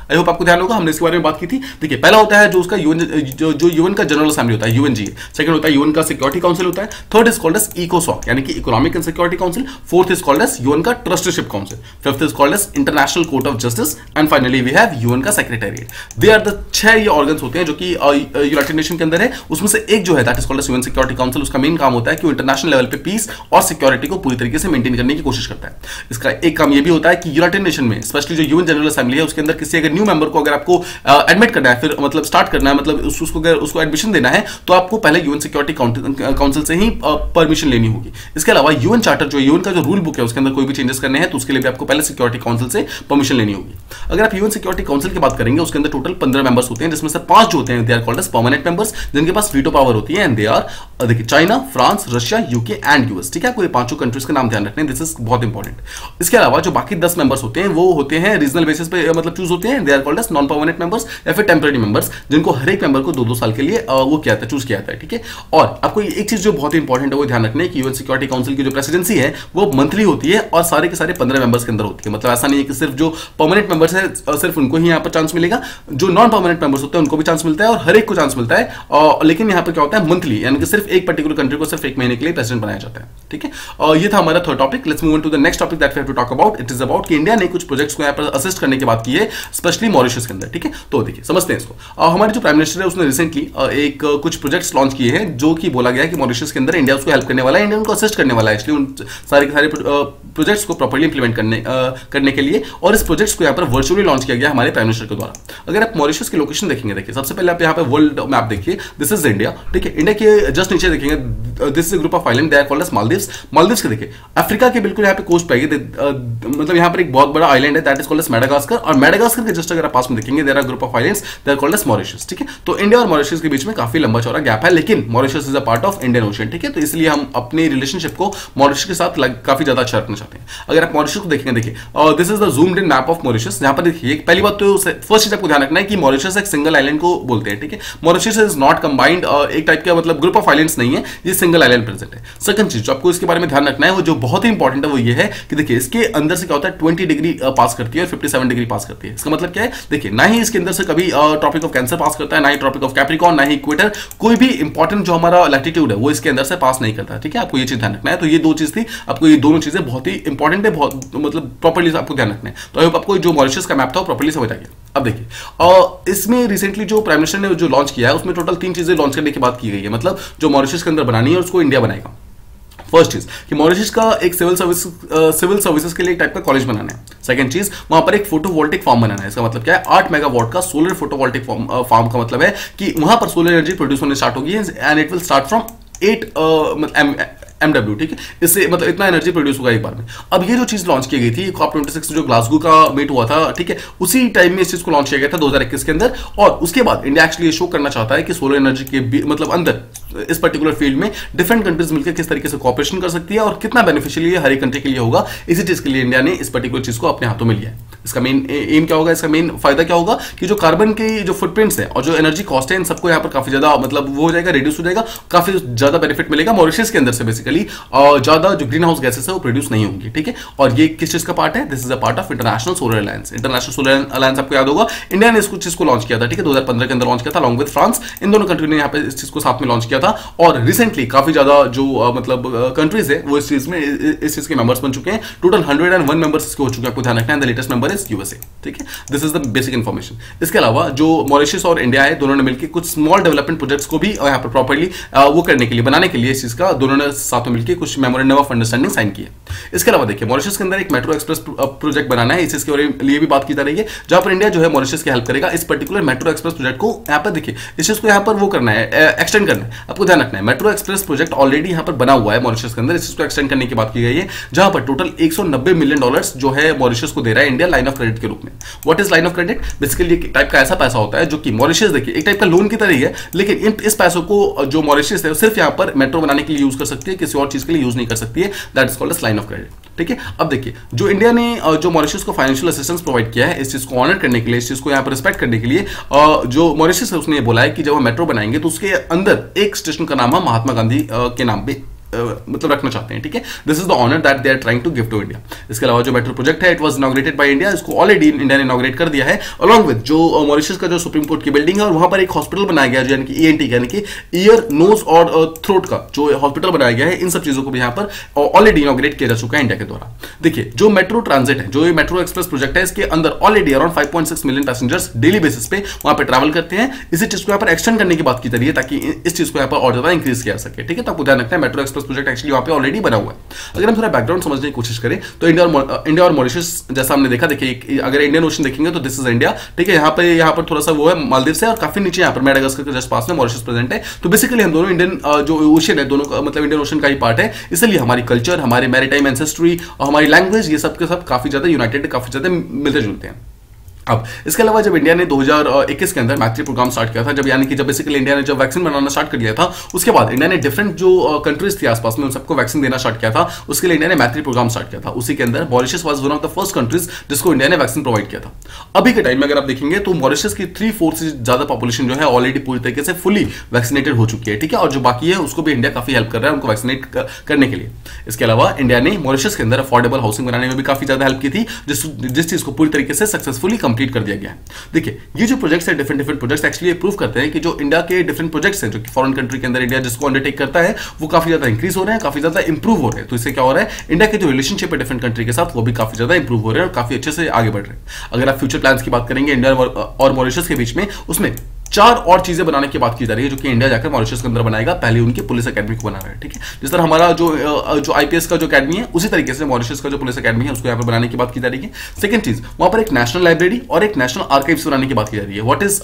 आई होप आपको ध्यान होगा, हमने इसके बारे में बात की थी। देखिए पहला होता है जो उसका यूएन, जो यूएन का जनरल असेंबली होता है, यूएनजीए। सेकंड होता है यूएन का सिक्योरिटी काउंसिल होता है। थर्ड इज कॉल्ड एज इकोसॉक यानी कि economic and security council. Fourth is called as UN का trusteeship council. Fifth is called as international court of justice and finally we have UN का secretariat. They are the 6 ये organs होते हैं जो कि यूनाइटेड नेशन के अंदर है। उसमें से एक जो है that is called as UN security council. उसका मेन काम होता है कि इंटरनेशनल लेवल पे पीस और सिक्योरिटी को पूरी तरीके से मेंटेन करने की कोशिश करता है। इसका एक काम ये भी होता है कि यूनाइटेड नेशन में स्पेशली जो यूएन जनरल असेंबली है उसके अंदर किसी अगर न्यू मेंबर को अगर आपको एडमिट करना है, फिर मतलब स्टार्ट करना है, मतलब उसको एडमिशन देना है, तो आपको पहले यूएन सिक्योरिटी काउंसिल से ही परमिशन लेनी होगी। इसके अलावा यूएन चार्टर जो यूएन का जो रूल बुक है उसके अंदर कोई भी चेंजेस करने हैं तो उसके लिए भी आपको पहले सिक्योरिटी काउंसिल से परमिशन लेनी होगी। अगर आप यूएन सिक्योरिटी काउंसिल की बात करेंगे उसके अंदर टोटल 15 मेंबर्स होते हैं, जिसमें से 5 जो होते हैं they are called as permanent members, जिनके पास वीटो पावर होती है, एंड दे आर देखिए China, France, Russia, UK and US. ठीक है, आपको ये पांचों कंट्रीज के नाम ध्यान रखने, दिस इज बहुत इंपॉर्टेंट। इसके अलावा जो बाकी 10 मेंबर्स होते हैं वो होते हैं रीजनल बेसिस पे मतलब चूज होते हैं, they are called as non permanent members या फिर टेम्पररी मेंबर्स, जिनको हर एक मेंबर को 2-2 साल के लिए वो किया था, चूज किया था। ठीक है, और आपको एक चीज जो बहुत इंपॉर्टेंट है वो ध्यान रखना है कि यूएन सिक्योरिटी काउंसिल की जो प्रेसिडेंसी है वो मंथली होती है और सारे के सारे 15 मेंबर्स के अंदर होती है। मतलब ऐसा नहीं है कि सिर्फ जो परमानेंट मेंबर्स है सिर्फ उनको ही यहाँ पर चांस मिलेगा, जो नॉन परमानेंट मेंबर्स होते हैं उनको भी चांस मिलता है और हर एक को चांस मिलता है, लेकिन यहाँ पर क्या होता है मंथली, यानी कि सिर्फ एक पर्टिकुलर कंट्री को सिर्फ 1 महीने के लिए प्रेसिडेंट बनाया जाता है। ठीक है, ये था हमारा third topic. Let's move on to the next topic that we have to talk about. It is about कि इंडिया ने कुछ प्रोजेक्ट्स को यहाँ पर असिस्ट करने की बात की है, स्पेशली मॉरिशस के अंदर। ठीक है, तो देखिए समझते हैं इसको। हमारे जो प्राइम मिनिस्टर है उसने रिसेंटली एक कुछ प्रोजेक्ट्स लॉन्च किए हैं जो कि बोला गया है कि मॉरिशस के अंदर इंडिया उसको हेल्प करने वाला है, इंडिया उनको असिस्ट करने वाला है एक्चुअली उन सारे के सारे प्रोजेक्ट्स को प्रॉपर्ली इंप्लीमेंट करने के लिए। और इस प्रोजेक्ट्स को यहाँ पर वर्चुअली लॉन्च किया गया हमारे प्राइम मिनिस्टर के द्वारा। अगर आप मॉरिशस की लोकेशन देखेंगे, देखिए सबसे पहले आप यहाँ पे वर्ल्ड मैप देखिए, दिस इज इंडिया। ठीक है, इंडिया के जस्ट नीचे देखेंगे this is group of island, they are called as Maldives. Maldives के देखिए अफ्रीका के बिल्कुल यहाँ पे कोस्ट पाएगी, मतलब यहाँ पर एक बहुत बड़ा आइलैंड है that is called as Madagascar, और मेडागास्कर के जस्ट अगर आप पास में देखेंगे there are group of islands, they are called as Mauritius. ठीक है, तो इंडिया और मॉरिशस के बीच में काफी लंबा चौड़ा गैप है, लेकिन Mauritius is a part of Indian ocean. ठीक है, तो इसलिए हम अपने रिलेशनशिप को मॉरिशस के साथ काफी ज्यादा अच्छा रखना चाहते हैं। अगर आप मॉरिशस को देखेंगे, देखिए this is the zoomed in map of Mauritius. यहाँ पर देखिए पहली बात तो फर्स्ट चीज आपको ध्यान रखना है कि मॉरिशस एक सिंगल आइलैंड को बोलते हैं। ठीक है, मॉरिशस इज नॉट कंबाइंड, एक टाइप का मतलब ग्रुप ऑफ आइलैंड्स नहीं है, ये सिंगल आइलैंड प्रेजेंट है। सेकंड चीज जो आपको इसके बारे में ध्यान रखना है वो जो बहुत ही इंपॉर्टेंट है वो ये है कि देखिए इसके अंदर से क्या होता है 20 डिग्री पास करती है और 57 डिग्री पास करती है। इसका मतलब क्या है, देखिए ना ही इसके अंदर से कभी ट्रॉपिक ऑफ कैंसर पास करता है, ना ही ट्रॉपिक ऑफ कैप्रिकॉर्न, ना ही इक्वेटर, कोई भी इंपॉर्टेंट जो हमारा लैटिट्यूड है वो इसके अंदर से पास नहीं करता। ठीक है, आपको ये चीज ध्यान रखना है। तो ये दो चीज थी, आपको ये दोनों चीजें बहुत ही इंपॉर्टेंट है, बहुत मतलब प्रॉपर्ली आपको ध्यान रखना है। तो आई होप आपको जो मॉरिशस का मैप था वो प्रॉपर्ली समझ आ गया। अब देखिए इसमें रिसेंटली जो प्राइम मिनिस्टर ने जो लॉन्च किया है उसमें टोटल 3 चीजें लॉन्च करने की बात की गई है, मतलब जो मॉरिशस के अंदर बनानी है उसको इंडिया बनाएगा। फर्स्ट चीज कि मॉरिशस का एक सिविल सर्विसेज के लिए एक टाइप का कॉलेज बनाना है। सेकंड चीज वहां पर एक फोटोवोल्टिक फार्म बनाना है। इसका मतलब क्या है, 8 मेगावाट का सोलर फोटोवोल्टिक फार्म का मतलब है कि वहां पर सोलर एनर्जी प्रोड्यूस होने स्टार्ट होगी and it will start from 8 MW। ठीक है, इससे मतलब इतना एनर्जी प्रोड्यूस होगा एक बार में। अब ये जो चीज लॉन्च की गई थी COP26 जो ग्लासगो का मीट हुआ था, ठीक है, उसी टाइम में इस चीज को लॉन्च किया गया था 2021 के अंदर। और उसके बाद इंडिया एक्चुअली शो करना चाहता है कि सोलर एनर्जी के मतलब अंदर इस पर्टिकुलर फील्ड में डिफरेंट कंट्रीज मिलकर किस तरीके से कोऑपरेशन कर सकती है और कितना बेनिफिशियल हर एक कंट्री के लिए होगा। इसी चीज के लिए इंडिया ने इस पर्टिकुलर चीज को अपने हाथों में लिया है। इसका मेन एम क्या होगा, इसका मेन फायदा क्या होगा कि जो कार्बन की जो फुटप्रिंट्स है और जो एनर्जी कॉस्ट है इन सबको यहाँ पर काफी ज्यादा मतलब वो हो जाएगा, रिड्यूस हो जाएगा, काफी ज्यादा बेनिफिट मिलेगा मॉरिशस के अंदर से बेसिकली। ज्यादा जो ग्रीन हाउस गैसेस है वो प्रोड्यूस नहीं होंगी। ठीक है, और ये किस चीज का पार्ट है, this is a part of international solar alliance. International solar alliance आपको याद होगा इंडिया ने इस चीज को लॉन्च किया था। ठीक है, 2015 के अंदर लॉन्च किया था अलॉन्ग विद फ्रांस। इन दोनों कंट्री ने यहाँ पे इस चीज को साथ में लॉन्च किया था और रिसेंटली काफी ज्यादा जो मतलब कंट्रीज है वो इस चीज के मेंबर्स बन चुके हैं। टोटल 101 मेंबर्स इसके हो चुके हैं, आपको ध्यान रखना है। The latest member is USA. ठीक है, this is the basic information. इसके अलावा जो मॉरिशस और इंडिया है दोनों ने मिलकर कुछ स्मॉल डेवलपमेंट प्रोजेक्ट्स को भी यहाँ पर प्रॉपर्ली वो करने के लिए बनाने के लिए इस चीज का दोनों ने साथ में मिलकर कुछ मेमोरेंडम ऑफ अंडरस्टैंडिंग साइन की है। इसके अलावा देखिए मॉरिशस के अंदर एक मेट्रो एक्सप्रेस प्रोजेक्ट बनाना है, इस चीज के लिए भी बात की जा रही है, जहां पर इंडिया जो है मॉरिशस की हेल्प करेगा इस पर्टिकुलर मेट्रो एक्सप्रेस प्रोजेक्ट को। यहाँ पर देखिए इस चीज को यहाँ पर वो करना है, एक्सटेंड करना है, आपको ध्यान रखना है। मेट्रो एक्सप्रेस प्रोजेक्ट ऑलरेडी यहाँ पर बना हुआ है मॉरिशस के अंदर, इस चीज को एक्सटेंड करने की बात की गई है, जहां पर टोटल $190 मिलियन जो है मॉरिशस को दे रहा है इंडिया लाइन ऑफ क्रेडिट के रूप में। What is line of credit, basically एक टाइप का ऐसा पैसा होता है जो कि मॉरिशस देखिए एक टाइप का लोन की तरह ही है, लेकिन इस पैसों को जो मॉरिशस है सिर्फ यहाँ पर मेट्रो बनाने के लिए यूज कर सकती है, किसी और चीज के लिए यूज नहीं कर सकती है। That is called as line of credit. ठीक है, अब देखिए जो इंडिया ने जो मॉरिशस को फाइनेंशियल असिस्टेंस प्रोवाइड किया है इस चीज को ऑनर करने के लिए, इस चीज को यहाँ पर रिस्पेक्ट करने के लिए, जो मॉरिशस है उसने बोला है कि जब हम मेट्रो बनाएंगे तो उसके अंदर एक स्टेशन का नाम है महात्मा गांधी के नाम पे मतलब रखना चाहते हैं, ठीक है। This is the honour that they are trying to give to India. इसके अलावा जो मेट्रो प्रोजेक्ट है, it was inaugurated by India, इसको ऑलरेडी इंडिया ने इनॉग्रेट कर दिया है, अलॉन्ग विद जो मॉरिशस का जो सुप्रीम कोर्ट की बिल्डिंग है, और वहां पर एक हॉस्पिटल बनाया गया, जो यानी कि ENT यानी कि ईयर, नोज और थ्रोट का जो हॉस्पिटल बनाया गया है, इन सब चीजों को भी यहाँ पर ऑलरेडी इनॉग्रेट किया जा चुका है इंडिया के द्वारा। देखिए, जो मेट्रो ट्रांजिट है, जो ये मेट्रो एक्सप्रेस प्रोजेक्ट है, इसके अंदर already around 5.6 million passengers daily basis पे वहां पर ट्रैवल करते हैं। इसी चीज को यहाँ पर एक्सटेंड करने की बात की जा रही है, ताकि इस चीज को यहाँ पर और ज्यादा इंक्रीज किया जा सके, ठीक है। तो आपको ध्यान रखना है, मेट्रो एक्सप्रेस प्रोजेक्ट एक्चुअली वहां पे ऑलरेडी बना हुआ है। अगर हम थोड़ा बैकग्राउंड समझने की कोशिश करें तो इंडिया और मॉरिशस जैसा हमने देखा, देखिए अगर इंडियन ओशन देखेंगे तो दिस इज इंडिया, ठीक है। यहाँ पर थोड़ा सा वो है मालदीव से, और काफी नीचे यहाँ पर मेडागास्कर के जस्ट पास में मॉरिशस प्रेजेंट है। तो बेसिकली हम दोनों इंडियन जो ओशन है, दोनों का मतलब इंडियन ओशन का ही पार्ट है, इसलिए हमारी कल्चर, हमारे मैरीटाइम एंसेस्ट्री और हमारी लैंग्वेज, ये सब के सब काफी ज्यादा यूनाइटेड, काफी ज्यादा मिलते जुलते हैं। अब इसके अलावा जब इंडिया ने 2021 के अंदर मैत्री प्रोग्राम स्टार्ट किया था, जब यानी कि जब बेसिकली इंडिया ने जब वैक्सीन बनाना स्टार्ट कर दिया था, उसके बाद इंडिया ने डिफरेंट जो कंट्रीज थी आसपास में, उन सबको वैक्सीन देना स्टार्ट किया था। उसके लिए इंडिया ने मैत्री प्रोग्राम स्टार्ट किया था। उसी के अंदर Mauritius was one of the first countries जिसको इंडिया ने वैक्सीन प्रोवाइड किया था। अभी के टाइम में अगर आप देखेंगे तो मॉरिशस की 3/4 से ज्यादा पॉपुलेशन जो है ऑलरेडी पूरी तरीके से फुली वैक्सीनेटेड हो चुकी है, ठीक है। और जो बाकी है उसको भी इंडिया काफी हेल्प कर रहा है उनको वैक्सीनेट करने के लिए। इसके अलावा इंडिया ने मॉरिशस के अंदर अफोर्डेबल हाउसिंग बनाने में भी काफी ज्यादा हेल्प की थी, जिस चीज को पूरी तरीके से सक्सेसफुली कंप्लीट कर दिया गया है। देखिए, ये जो प्रोजेक्ट्स है, डिफरेंट प्रोजेक्ट्स एक्चुअली प्रूव करते हैं कि जो इंडिया के डिफरेंट प्रोजेक्ट्स हैं, जो कि फॉरेन कंट्री के अंदर इंडिया जिसको अंडरटेक करता है, वो काफी ज्यादा इंक्रीज हो रहे हैं, काफी ज्यादा इंप्रूव हो रहे हैं। तो इससे क्या हो रहा है, इंडिया के जो रिलेशनशिप है डिफरेंट कंट्री के साथ, वो भी काफी ज्यादा इंप्रूव हो रहे हैं और काफी अच्छे से आगे बढ़ रहे हैं। अगर आप फ्यूचर प्लान्स की बात करेंगे इंडिया और मॉरिशस के बीच में, उसमें 4 और चीजें बनाने की बात की जा रही है, जो कि इंडिया जाकर मॉरिशस के अंदर बनाएगा। पहले उनकी पुलिस एकेडमी को बना रहा है, ठीक है। जिस तरह हमारा जो IPS का जो अकेडमी है, उसी तरीके से मॉरिशस का जो पुलिस एकेडमी है उसको यहाँ पर बनाने की बात की जा रही है। सेकंड चीज, वहां पर एक नेशनल लाइब्रेरी और एक नेशनल आर्काइव्स बनाने की बात की जा रही है। व्हाट इज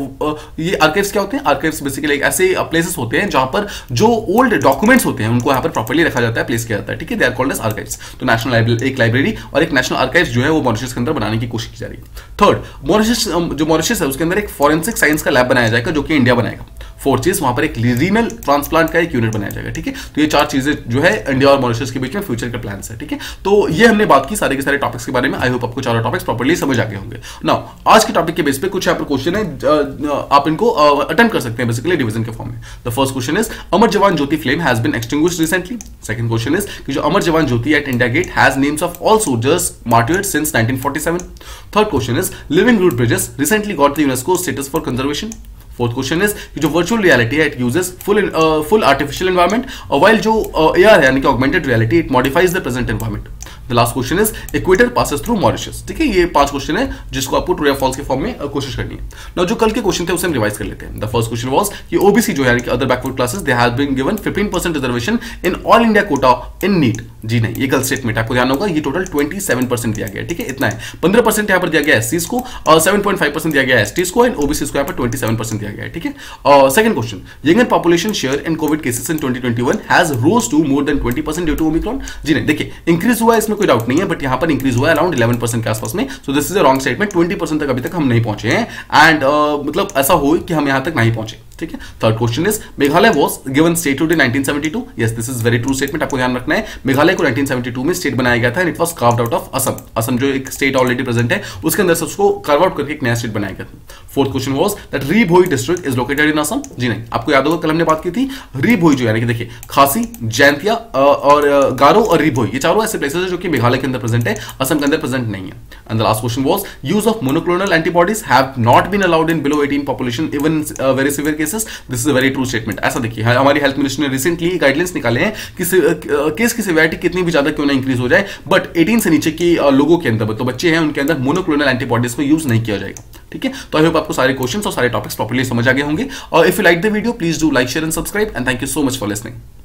ये आर्काइव्स क्या होते हैं? आर्काइव्स बेसिकली ऐसे प्लेसेस होते हैं जहां पर जो ओल्ड डॉक्यूमेंट्स होते हैं उनको यहाँ पर प्रॉपर्ली रखा जाता है, प्लेस किया जाता है, ठीक है। They are called as archives. तो नेशनल एक लाइब्रेरी और एक नेशनल आर्काइव्स जो है वो मॉरिशस के अंदर बनाने की कोशिश की जा रही है। थर्ड, मॉरिशस है उसके अंदर एक फॉरेंसिक साइंस का लैब बनाया जाएगा, जो कि इंडिया बनाएगा। फोर्थ चीज, वहां पर एक रीनल ट्रांसप्लांट का एक यूनिट बनाया जाएगा, ठीक है। तो ये 4 चीजें जो है इंडिया और मॉरिशस के बीच में फ्यूचर के प्लान्स है, ठीक है। तो ये हमने बात की सारे के सारे टॉपिक्स के बारे में। आई होप आपको चारों टॉपिक्स प्रॉपर्ली समझ आ गए होंगे। नाउ आज के टॉपिक के बेस पे कुछ यहाँ पर क्वेश्चन है, आप इनको अटेम्प्ट कर सकते हैं बेसिकली डिवीजन के फॉर्म में। The first question is, Amar Jawan Jyoti flame has been extinguished recently. Second question is कि जो Amar Jawan Jyoti at India Gate has names of all soldiers martyred since 1947। Third question is, living root bridges recently got the UNESCO status for conservation. Fourth question is जो virtual reality है, it uses full artificial environment, while जो AR है यानी कि augmented reality, it modifies the present environment. The last question is equator passes through Mauritius, ठीक है। ये 5 question है जिसको आपको ट्रू या फॉल्स के फॉर्म में कोशिश करनी है। नाउ जो कल के क्वेश्चन थे उसे हम रिवाइज कर लेते हैं। द फर्स्ट क्वेश्चन वाज कि OBC जो है यानी कि other backward classes, they have been given 15% reservation in all India quota in NEET. जी नहीं, ये गलत स्टेटमेंट, आपको ध्यान होगा। ये टोटल 27% दिया गया, ठीक है, इतना है। 15% यहाँ पर दिया गया SCs को और 7.5% दिया गया STs को, एंड OBCs को यहाँ पर 27% दिया गया है, ठीक है। Second question, younger population share in covid cases in 2021 has rose to more than 20% due to Omicron. जी नहीं, देखिए इंक्रीज हुआ है, इसमें कोई डाउट नहीं है, बट यहाँ पर इंक्रीज हुआ है अराउंड 11% के आसपास में। So this is a wrong statement. 20% तक अभी तक हम नहीं पहुंचे हैं, एंड मतलब ऐसा हो कि हम यहां तक नहीं पहुंचे, ठीक है। Third question is, Meghalaya was given statehood in 1972। Yes, this is very true statement, आपको ध्यान रखना है। मेघालय को 1972 में स्टेट बनाया गया था, and it was carved out of Assam. Assam जो एक स्टेट ऑलरेडी प्रेजेंट है, उसके अंदर से उसको कार्व आउट करके एक नया स्टेट बनाया गया था। Fourth question was that Ri Bhoi district is located in Assam. जी नहीं, आपको याद होगा कल हमने बात की थी, री भोई जो यानी कि देखिए खासी, जैंतिया और गारो और री भोई, ये चारों ऐसे प्लेसेस है जो कि मेघालय के अंदर प्रेजेंट है, असम के अंदर प्रेजेंट नहीं है। And the last question was, use of monoclonal antibodies have not been allowed in below 18 population even very severe cases. This is a very true statement. ऐसा देखिए, हमारी हेल्थ मिनिस्टर ने रिसेंटली गाइडलाइंस निकाले हैं कि case की severity कितनी भी ज्यादा क्यों ना इंक्रीज हो जाए, बट 18 से नीचे की लोगों के अंदर, तो बच्चे हैं उनके अंदर मोनोक्लोनल एंटीबॉडीज को यूज नहीं किया जाएगा, ठीक है। तो आई होप आपको सारे क्वेश्चंस और सारे टॉपिक्स प्रॉपर्ली समझ आ गए होंगे। और if you like the video, please do like, share and subscribe, and thank you so much for listening.